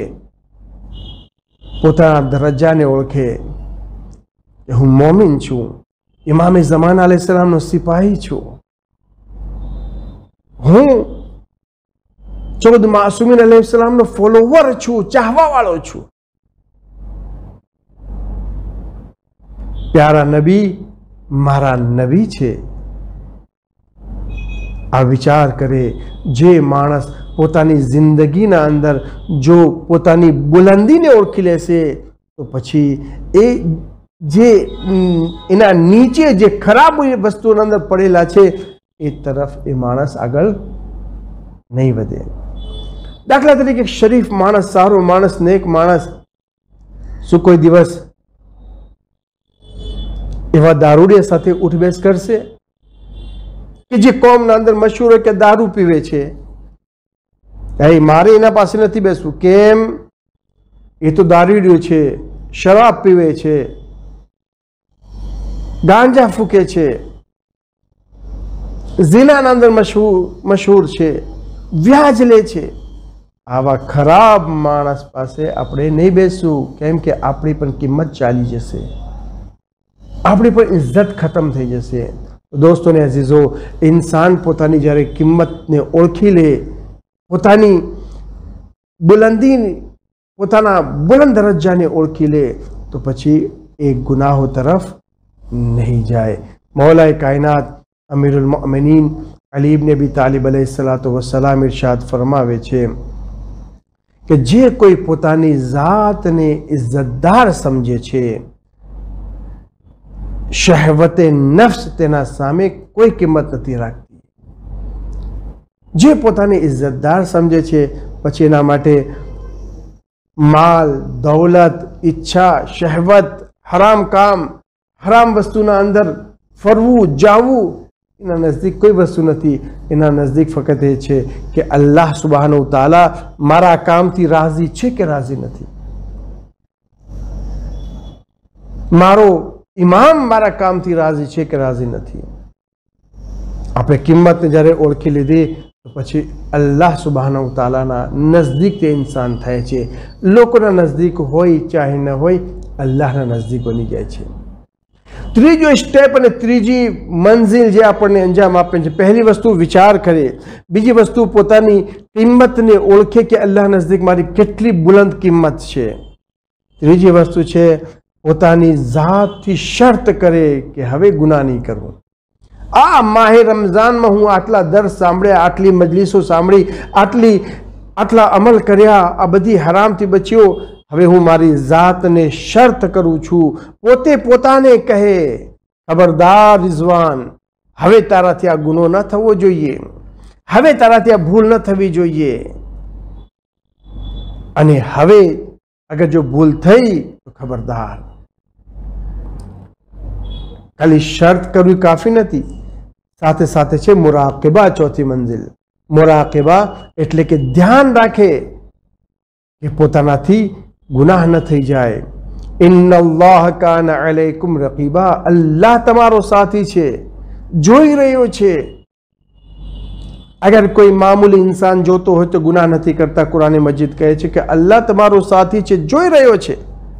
પોતાના દરજ્જાને ઓળખે કે હું મોમિન છું, ઇમામે ઝમાન અલૈહિસ્સલામનો સિપાહી છું, હું 14 માસૂમીન અલૈહિસ્સલામનો ફોલોવર છું, ચાહવા વાળો છું. પ્યારા નબી મારા નબી છે. આ વિચાર કરે. જે માણસ પોતાની જિંદગીના અંદર જો પોતાની બુલંદીને ઓળખી લેશે તો પછી એ જે એના નીચે જે ખરાબ વસ્તુઓના અંદર પડેલા છે એ તરફ એ માણસ આગળ નહીં વધે. દાખલા તરીકે શરીફ માણસ, સારો માણસ, નેક માણસ શું કોઈ દિવસ એવા દારૂડિયા સાથે ઉઠબેસ કરશે કે જે કોમના અંદર મશહૂર હોય કે દારૂ પીવે છે? મારે એના પાસે નથી બેસવું. કેમ? એ તો દારૂડિયો છે, શરાબ પીવે છે, ગાંજા ફૂકે છે, ઝિનાના અંદર મશહૂર છે, વ્યાજ લે છે. આવા ખરાબ માણસ પાસે આપણે નહીં બેસવું. કેમ કે આપણી પણ કિંમત ચાલી જશે, આપણી પણ ઇજ્જત ખતમ થઈ જશે. દોસ્તોને અઝીઝો, ઇન્સાન પોતાની જ્યારે કિંમતને ઓળખી લે, પોતાની બુલંદી, પોતાના બુલંદ દરજ્જાને ઓળખી લે તો પછી એ ગુનાહો તરફ નહીં જાય. મૌલાએ કાયનાત અમીરુલ મોમિનીન અલી ઇબ્ન અબી તાલિબ અલૈહિસ્સલાતુ વસ્સલામ ઇરશાદ ફરમાવે છે કે જે કોઈ પોતાની જાતને ઇજ્જતદાર સમજે છે, શહેવતે નફ્સ તેના સામે કોઈ કિંમત નથી રાખતી. જે પોતાની ઇજ્જતદાર સમજે છે પછી એના માટે માલ, દૌલત, ઈચ્છા, શહેવત, હરામ કામ, હરામ વસ્તુના અંદર ફરવું, જાવું, એના નજદીક કોઈ વસ્તુ નથી. એના નજદીક ફક્ત એ છે કે અલ્લાહ સુબહાનહુ તાલા મારા કામથી રાજી છે કે રાજી નથી, મારો ઇમામ મારા કામથી રાજી છે કે રાજી નથી. આપણે કિંમતને જ્યારે ઓળખી લીધી તો પછી અલ્લાહ સુબહાનહુ તાલાના નજદીક તે ઇન્સાન થાય છે. લોકોના નજદીક હોય ચાહે ન હોય, અલ્લાહના નજદીક બની જાય છે. ત્રીજો સ્ટેપ અને ત્રીજી મંજિલ જે આપણને અંજામ આપે છે, પહેલી વસ્તુ વિચાર કરે, બીજી વસ્તુ પોતાની કિંમતને ઓળખે કે અલ્લાહ નજદીક મારી કેટલી બુલંદ કિંમત છે, ત્રીજી વસ્તુ છે પોતાની જાતથી શર્ત કરે કે હવે ગુનાહ નહીં કરવું. આ માહે રમઝાનમાં હું આટલા દર્સ સાંભળ્યા, આટલી મજલિસો સાંભળી, આટલા અમલ કર્યા, આ બધી હરામથી બચ્યો, હવે હું મારી જાતને શર્ત કરું છું. પોતે પોતાને કહે, ખબરદાર રિઝવાન, હવે તારાથી આ ગુનો ન થવો જોઈએ, હવે તારાથી આ ભૂલ ન થવી જોઈએ, અને હવે અગર જો ભૂલ થઈ તો ખબરદાર. ખાલી શર્ત કરવી કાફી નથી, સાથે સાથે છે મુરાકબા. ચોથી મંજિલ મુરાકબા એટલે કે ધ્યાન રાખે કે પોતાનાથી ગુનાહ ન થઈ જાય. ઇન્નલ્લાહ કાન અલૈકુમ રકીબા, અલ્લાહ તમારો સાથી છે, જોઈ રહ્યો છે. અગર કોઈ મામૂલી ઇન્સાન જોતો હોય તો ગુનાહ નથી કરતા. કુરાન મજીદ કહે છે કે અલ્લાહ તમારો સાથી છે, જોઈ રહ્યો છે,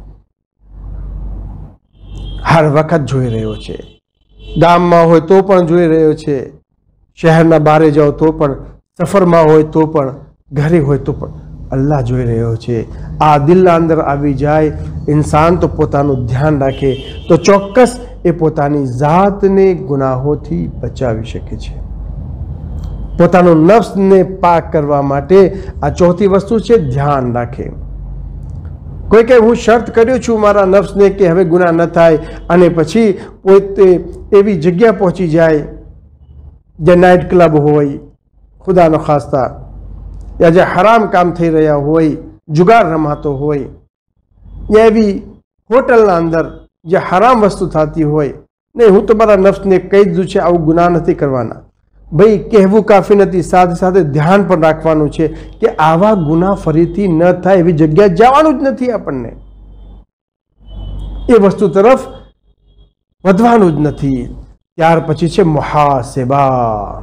હર વખત જોઈ રહ્યો છે. ગામમાં હોય તો પણ જોઈ રહ્યો છે, શહેરના બહાર જાઓ તો પણ, સફરમાં હોય તો પણ, ઘરે હોય તો પણ અલ્લાહ જોઈ રહ્યો છે. આ દિલના અંદર આવી જાય ઇન્સાન તો પોતાનું ધ્યાન રાખે તો ચોક્કસ એ પોતાની જાતને ગુનાહોથી બચાવી શકે છે. પોતાનો નફ્સને પાક કરવા માટે આ ચોથી વસ્તુ છે, ધ્યાન રાખે. કોઈ કે હું શરત કર્યો છું મારા નફ્સને કે હવે ગુનાહ ન થાય, અને પછી પોતે એવી જગ્યા પહોંચી જાય જે નાઇટ ક્લબ હોય, ખુદાનો ખાસ્તા, યા જે હરામ કામ થઈ રહ્યા હોય, જુગાર રમાતો હોય, યા એવી હોટલના અંદર જે હરામ વસ્તુ થતી હોય, નહીં હું તો મારા નફ્સને કહી દીધું છે આવું ગુનાહ નથી કરવાના. ભાઈ કહેવું કાફી નથી, સાથે સાથે ધ્યાન પણ રાખવાનું છે કે આવા ગુનાહ ફરીથી ન થાય એવી જગ્યા જવાનું જ નથી, આપણને એ વસ્તુ તરફ વધવાનું જ નથી. ત્યાર પછી છે મુહાસેબા,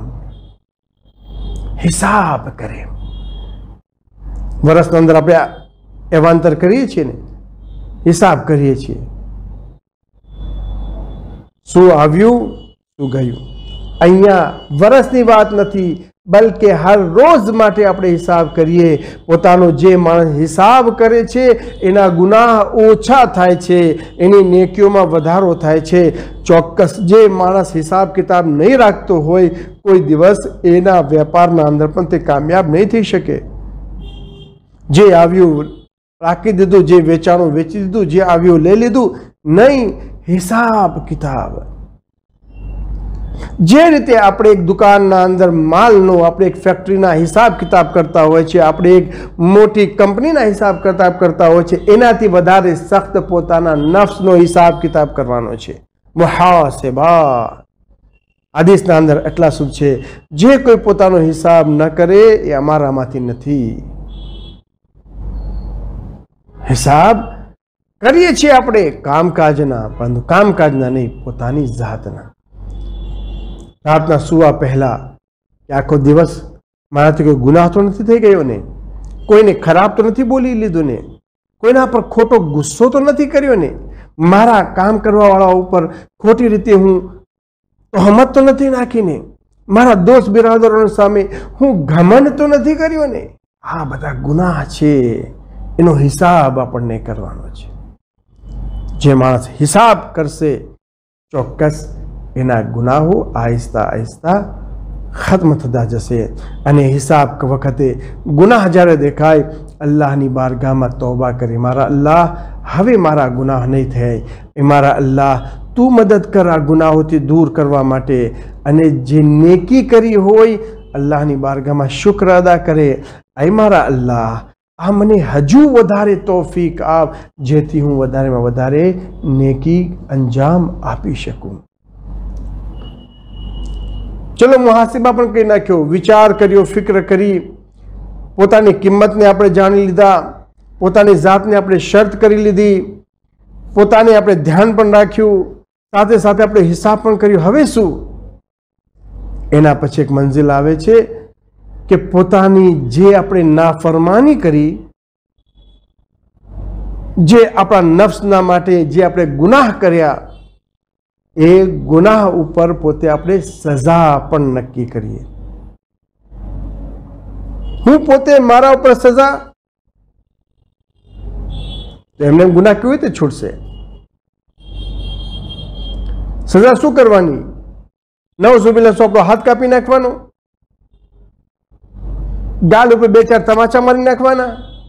હિસાબ કરે. વર્ષના અંદર આપણે એવાંતર કરીએ છીએ ને, હિસાબ કરીએ છીએ, શું આવ્યું શું ગયું. અહીંયા વર્ષની વાત નથી, બલકે હર રોજ માટે આપણે હિસાબ કરીએ. પોતાનો જે માણસ હિસાબ કરે છે એના ગુનાહ ઓછા થાય છે, એની નેકીઓમાં વધારો થાય છે. ચોક્કસ જે માણસ હિસાબ કિતાબ નહીં રાખતો હોય, કોઈ દિવસ એના વેપારના અંદર પણ તે કામયાબ નહીં થઈ શકે. જે આવ્યું રાખી દીધું, જે વેચાણું વેચી દીધું, જે આવ્યું લઈ લીધું, નહીં હિસાબ કિતાબ. જે રીતે આપણે એક દુકાનના અંદર માલનો, આપણે એક ફેક્ટરીના હિસાબ કિતાબ કરતા હોય છે, આપણે એક મોટી કંપનીના હિસાબ કિતાબ કરતા હોય છે, એનાથી વધારે સખ્ત પોતાના નફ્સનો હિસાબ કિતાબ કરવાનો છે. મુહાસેબા. હદીસના અંદર એટલા શું છે, જે કોઈ પોતાનો હિસાબ ન કરે એ અમારામાંથી નથી. હિસાબ કરીએ છીએ આપણે કામકાજના, પરંતુ કામકાજના નહીં, પોતાની જાતના. રાતના સુવા પહેલા કે આખો દિવસ મારાથી કોઈ ગુનાહ તો નથી થઈ ગયો ને, કોઈને ખરાબ તો નથી બોલી લીધું ને, કોઈના પર ખોટો ગુસ્સો તો નથી કર્યો ને, મારા કામ કરવાવાળા ઉપર ખોટી રીતે હું તહોમત તો નથી નાખીને, મારા દોસ્ત બિરાદરો સામે હું ઘમંડ તો નથી કર્યો ને. આ બધા ગુનાહ છે, એનો હિસાબ આપણને કરવાનો છે. જે માણસ હિસાબ કરશે ચોક્કસ એના ગુનાહો આહિસ્તા આહિસ્તા ખત્મ થતા જશે. અને હિસાબ વખતે ગુનાહ જ્યારે દેખાય, અલ્લાહની બારગાહમાં તૌબા કરી, મારા અલ્લાહ હવે મારા ગુનાહ નહીં થાય, એ મારા અલ્લાહ તું મદદ કર આ ગુનાહોથી દૂર કરવા માટે. અને જે નેકી કરી હોય અલ્લાહની બારગાહમાં શુક્ર અદા કરે, એ મારા અલ્લાહ આ મને હજુ વધારે તૌફીક આપ, જેથી હું વધારેમાં વધારે નેકી અંજામ આપી શકું. ચલો મુહાસિબા પણ કરી નાખ્યો, વિચાર કર્યો, ફિક્ર કરી, પોતાની કિંમતને આપણે જાણી લીધા, પોતાની જાતને આપણે શર્ત કરી લીધી, પોતાને આપણે ધ્યાન પણ રાખ્યું, સાથે સાથે આપણે હિસાબ પણ કર્યો. હવે શું? એના પછી એક મંજિલ આવે છે કે પોતાની જે આપણે નાફરમાની કરી, જે આપણા નફ્સના માટે જે આપણે ગુનાહ કર્યા, એ ગુનાહ ઉપર પોતે આપણે સજા પણ નક્કી કરીએ. હું પોતે મારા ઉપર સજા, તો એમને ગુનાહ કેવી રીતે છૂટશે? સજા શું કરવાની? નવઝુબિલ્લાહ આપણો હાથ કાપી નાખવાનો, ગાલ ઉપર 2-4 તમાચા મારી નાખવાના?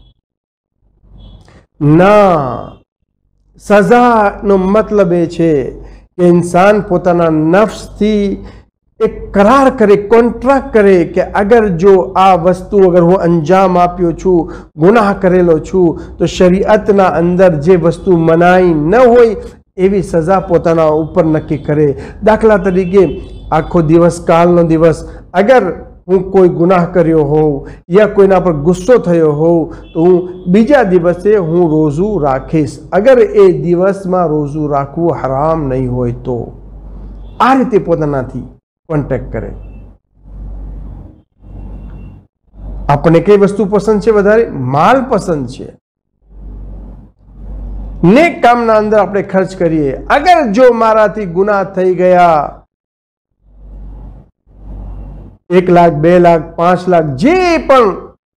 ના, સજાનો મતલબ એ છે કે ઇન્સાન પોતાના નફ્સથી એક કરાર કરે, કોન્ટ્રાક્ટ કરે કે અગર જો આ વસ્તુ અગર હું અંજામ આપ્યો છું, ગુનાહ કરેલો છું, તો શરીયતના અંદર જે વસ્તુ મનાઈ ન હોય એવી સજા પોતાના ઉપર નક્કી કરે. દાખલા તરીકે આખો દિવસ, કાલનો દિવસ, અગર હું કોઈ ગુનાહ કર્યો હોઉં યા કોઈના પર ગુસ્સો થયો હોઉં તો હું બીજા દિવસે હું રોઝું રાખીશ, અગર એ દિવસમાં રોઝું રાખવું હરામ નહીં હોય તો. આ રીતે પોતાનાથી કોન્ટેક્ટ કરે. આપણને કઈ વસ્તુ પસંદ છે વધારે? માલ પસંદ છે. નેક કામના અંદર આપણે ખર્ચ કરીએ. અગર જો મારાથી ગુનાહ થઈ ગયા, 1 લાખ, 2 લાખ, 5 લાખ, જે પણ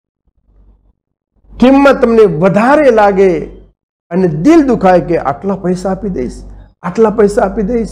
કિંમત તમને વધારે લાગે અને દિલ દુખાય કે આટલા પૈસા આપી દઈશ, આટલા પૈસા આપી દઈશ,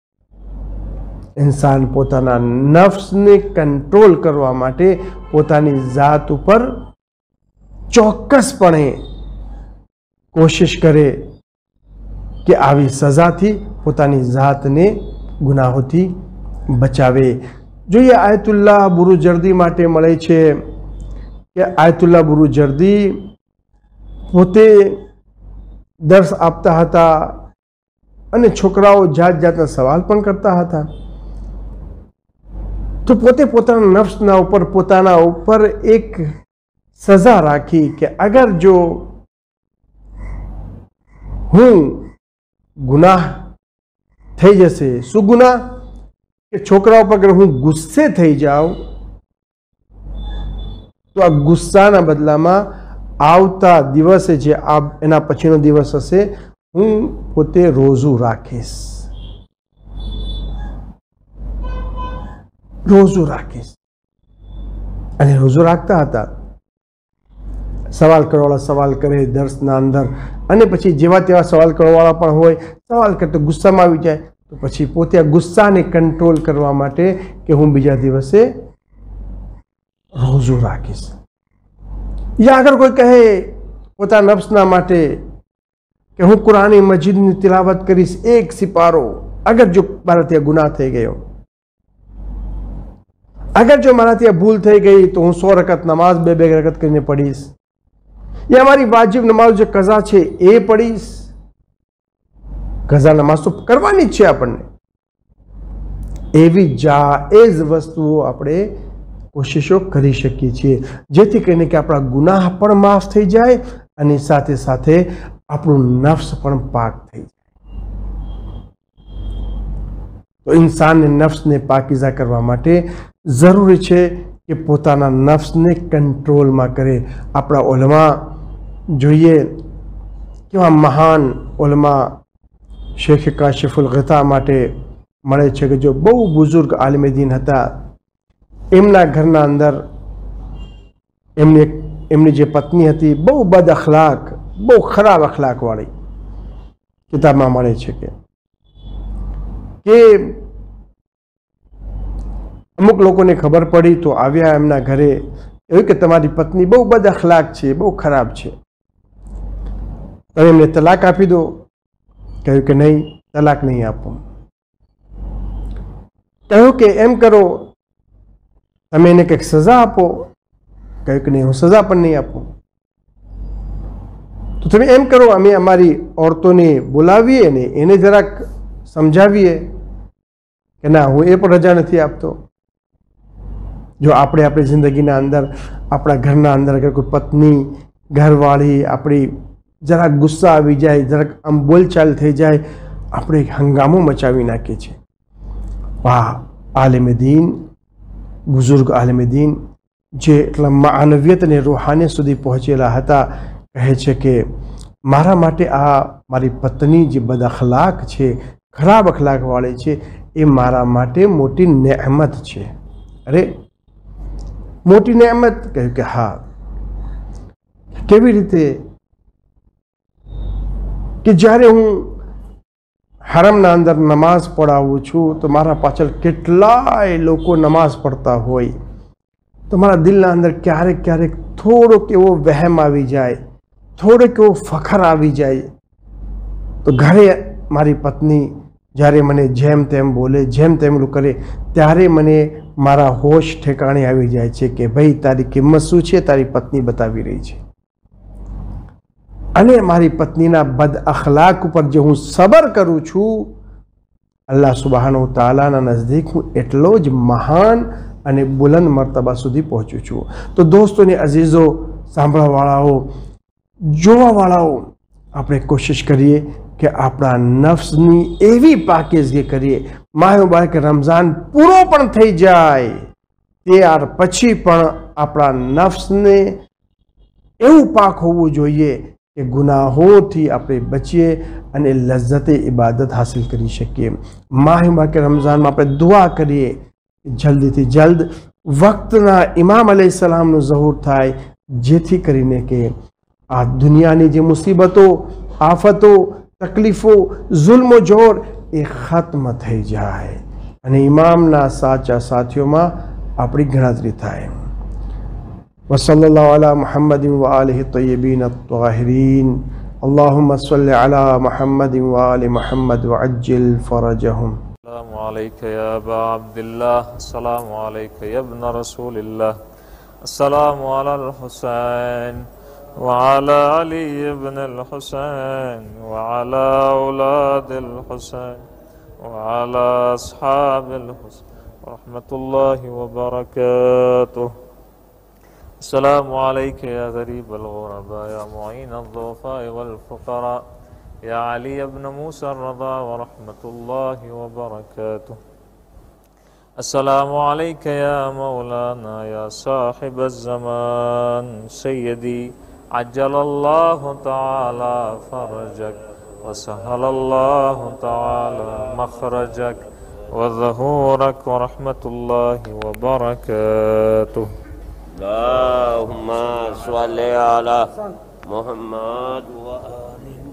ઇન્સાન પોતાના નફ્સને કંટ્રોલ કરવા માટે પોતાની જાત ઉપર ચોક્કસપણે કોશિશ કરે કે આવી સજાથી પોતાની જાતને ગુનાહોથી બચાવે. જોઈએ આયતુલ્લાહ બુરુજર્દી માટે મળે છે કે આયતુલ્લાહ બુરુજર્દી પોતે દર્સ આપતા હતા અને છોકરાઓ જાત જાતના સવાલ પણ કરતા હતા. તો પોતે પોતાના નફ્સના ઉપર, પોતાના ઉપર એક સજા રાખી કે અગર જો હું ગુનાહ થઈ જશે, શું ગુનાહ? કે છોકરાઓ પર અગર હું ગુસ્સે થઈ જાઉં તો આ ગુસ્સાના બદલામાં આવતા દિવસે જે એના પછીનો દિવસ હશે હું પોતે રોઝું રાખીશ, રોઝું રાખીશ. અને રોઝું રાખતા હતા. સવાલ કરવાવાળા સવાલ કરે દર્શના અંદર, અને પછી જેવા તેવા સવાલ કરવાવાળા પણ હોય, સવાલ કરતો ગુસ્સામાં આવી જાય તો પછી પોતે આ ગુસ્સાને કંટ્રોલ કરવા માટે કે હું બીજા દિવસે રોઝું રાખીશ. યા અગર કોઈ કહે પોતાના નફ્સના માટે કે હું કુરાન મજીદની તિલાવત કરીશ 1 સિપારો, અગર જો મારાથી આ ગુનાહ થઈ ગયો, અગર જો મારાથી આ ભૂલ થઈ ગઈ તો હું 100 રકાત નમાઝ 2 રકાત કરીને પઢીશ, યા મારી વાજિબ નમાઝ જે કઝા છે એ પઢીશ. કઝા નમાઝ તો કરવાની જ છે આપણને. એવી જાયઝ વસ્તુઓ આપણે કોશિશો કરી શકીએ છીએ જેથી કરીને કે આપણા ગુનાહ પણ માફ થઈ જાય અને સાથે સાથે આપણું નફ્સ પણ પાક થઈ જાય. તો ઇન્સાનને નફ્સને પાકીઝા કરવા માટે જરૂરી છે કે પોતાના નફ્સને કંટ્રોલમાં કરે. આપણા ઉલમા જોઈએ કેવા મહાન ઉલમા શેખ કાશિફુલ ગિતા માટે મળે છે કે જો બહુ બુઝુર્ગ આલિમ દીન હતા. એમના ઘરના અંદર એમની જે પત્ની હતી બહુ બદ અખલાક, બહુ ખરાબ અખલાકવાળી. કિતાબમાં મળે છે કે અમુક લોકોને ખબર પડી તો આવ્યા એમના ઘરે, એવું કે તમારી પત્ની બહુ બદ અખલાક છે, બહુ ખરાબ છે, તમે એમને તલાક આપી દો. કહ્યું કે નહીં, તલાક નહીં આપો. કહ્યું કે એમ કરો, તમે એને કંઈક સજા આપો. કહ્યું કે નહીં, હું સજા પણ નહીં આપું. તો તમે એમ કરો, અમે અમારી ઓરતોને બોલાવીએ ને એને જરાક સમજાવીએ કે ના હું એ પણ રજા નથી આપતો. જો આપણે આપણી જિંદગીના અંદર આપણા ઘરના અંદર અગર કોઈ પત્ની ઘરવાળી આપણી જરાક ગુસ્સા આવી જાય, જરાક આમ બોલચાલ થઈ જાય, આપણે હંગામો મચાવી નાખીએ છીએ. વાહ, આલિમ દીન, બુઝુર્ગ આલિમ દીન જે એટલા માનવીયત અને રૂહાનિયત સુધી પહોંચેલા હતા, કહે છે કે મારા માટે આ મારી પત્ની જે બદ અખલાક છે, ખરાબ અખલાકવાળી છે, એ મારા માટે મોટી નેમત છે. અરે મોટી નેમત? કહ્યું કે હા. કેવી રીતે? કે જ્યારે હું હરમના અંદર નમાઝ પઢાવું છું તો મારા પાછળ કેટલાય લોકો નમાઝ પઢતા હોય તો મારા દિલના અંદર ક્યારેક ક્યારેક થોડોક એવો વહેમ આવી જાય, થોડોક એવો ફખર આવી જાય. તો ઘરે મારી પત્ની જ્યારે મને જેમ તેમ બોલે, જેમ તેમ કરે, ત્યારે મને મારા હોશ ઠેકાણે આવી જાય છે કે ભાઈ તારી કિંમત શું છે, તારી પત્ની બતાવી રહી છે. અને મારી પત્નીના બદ અખલાક ઉપર જે હું સબર કરું છું, અલ્લાહ સુબહાનહુ તઆલાના નજદીક હું એટલો જ મહાન અને બુલંદ મર્તબા સુધી પહોંચું છું. તો દોસ્તોને અઝીઝો, સાંભળવાવાળાઓ, જોવાવાળાઓ, આપણે કોશિશ કરીએ કે આપણા નફ્સની એવી પાકીઝગી કરીએ. માહ મુબારક રમઝાન પૂરો પણ થઈ જાય ત્યાર પછી પણ આપણા નફ્સને એવું પાક હોવું જોઈએ કે ગુનાહોથી આપણે બચીએ અને લઝ્ઝતે ઇબાદત હાસિલ કરી શકીએ. માહ મુબારક રમઝાનમાં આપણે દુઆ કરીએ જલ્દીથી જલ્દ વક્તના ઇમામ અલૈહિસ્સલામનું ઝહૂર થાય, જેથી કરીને કે આ દુનિયાની જે મુસીબતો, આફતો, તકલીફો, જુલ્મ જોર એ ખત્મ થઈ જાય અને ઇમામના સાચા સાથીઓમાં આપણી ગણતરી થાય. વસલ્લલ્લાહુ અલા મુહમ્મદ વ આલિહિ તય્યબીન અત્તાહિરીન. અલ્લાहुम्मा सल्लि अला मुहम्मद व आलि मुहम्मद व अज्जिल फरजहुम. السلام عليك يا أبا عبد الله، السلام عليك يا ابن رسول الله، السلام على الحسين وعلى علي بن الحسين وعلى أولاد الحسين وعلى أصحاب الحسين ورحمة الله وبركاته. السلام عليك يا غريب الغرباء، يا معين الضعفاء والفقراء، يا علي بن موسى الرضا ورحمة الله وبركاته. السلام عليك يا مولانا يا صاحب الزمان سيدي، عجل الله تعالى فرجك وسهل الله تعالى مخرجك وظهورك ورحمة الله وبركاته. اللهم صل على محمد وآل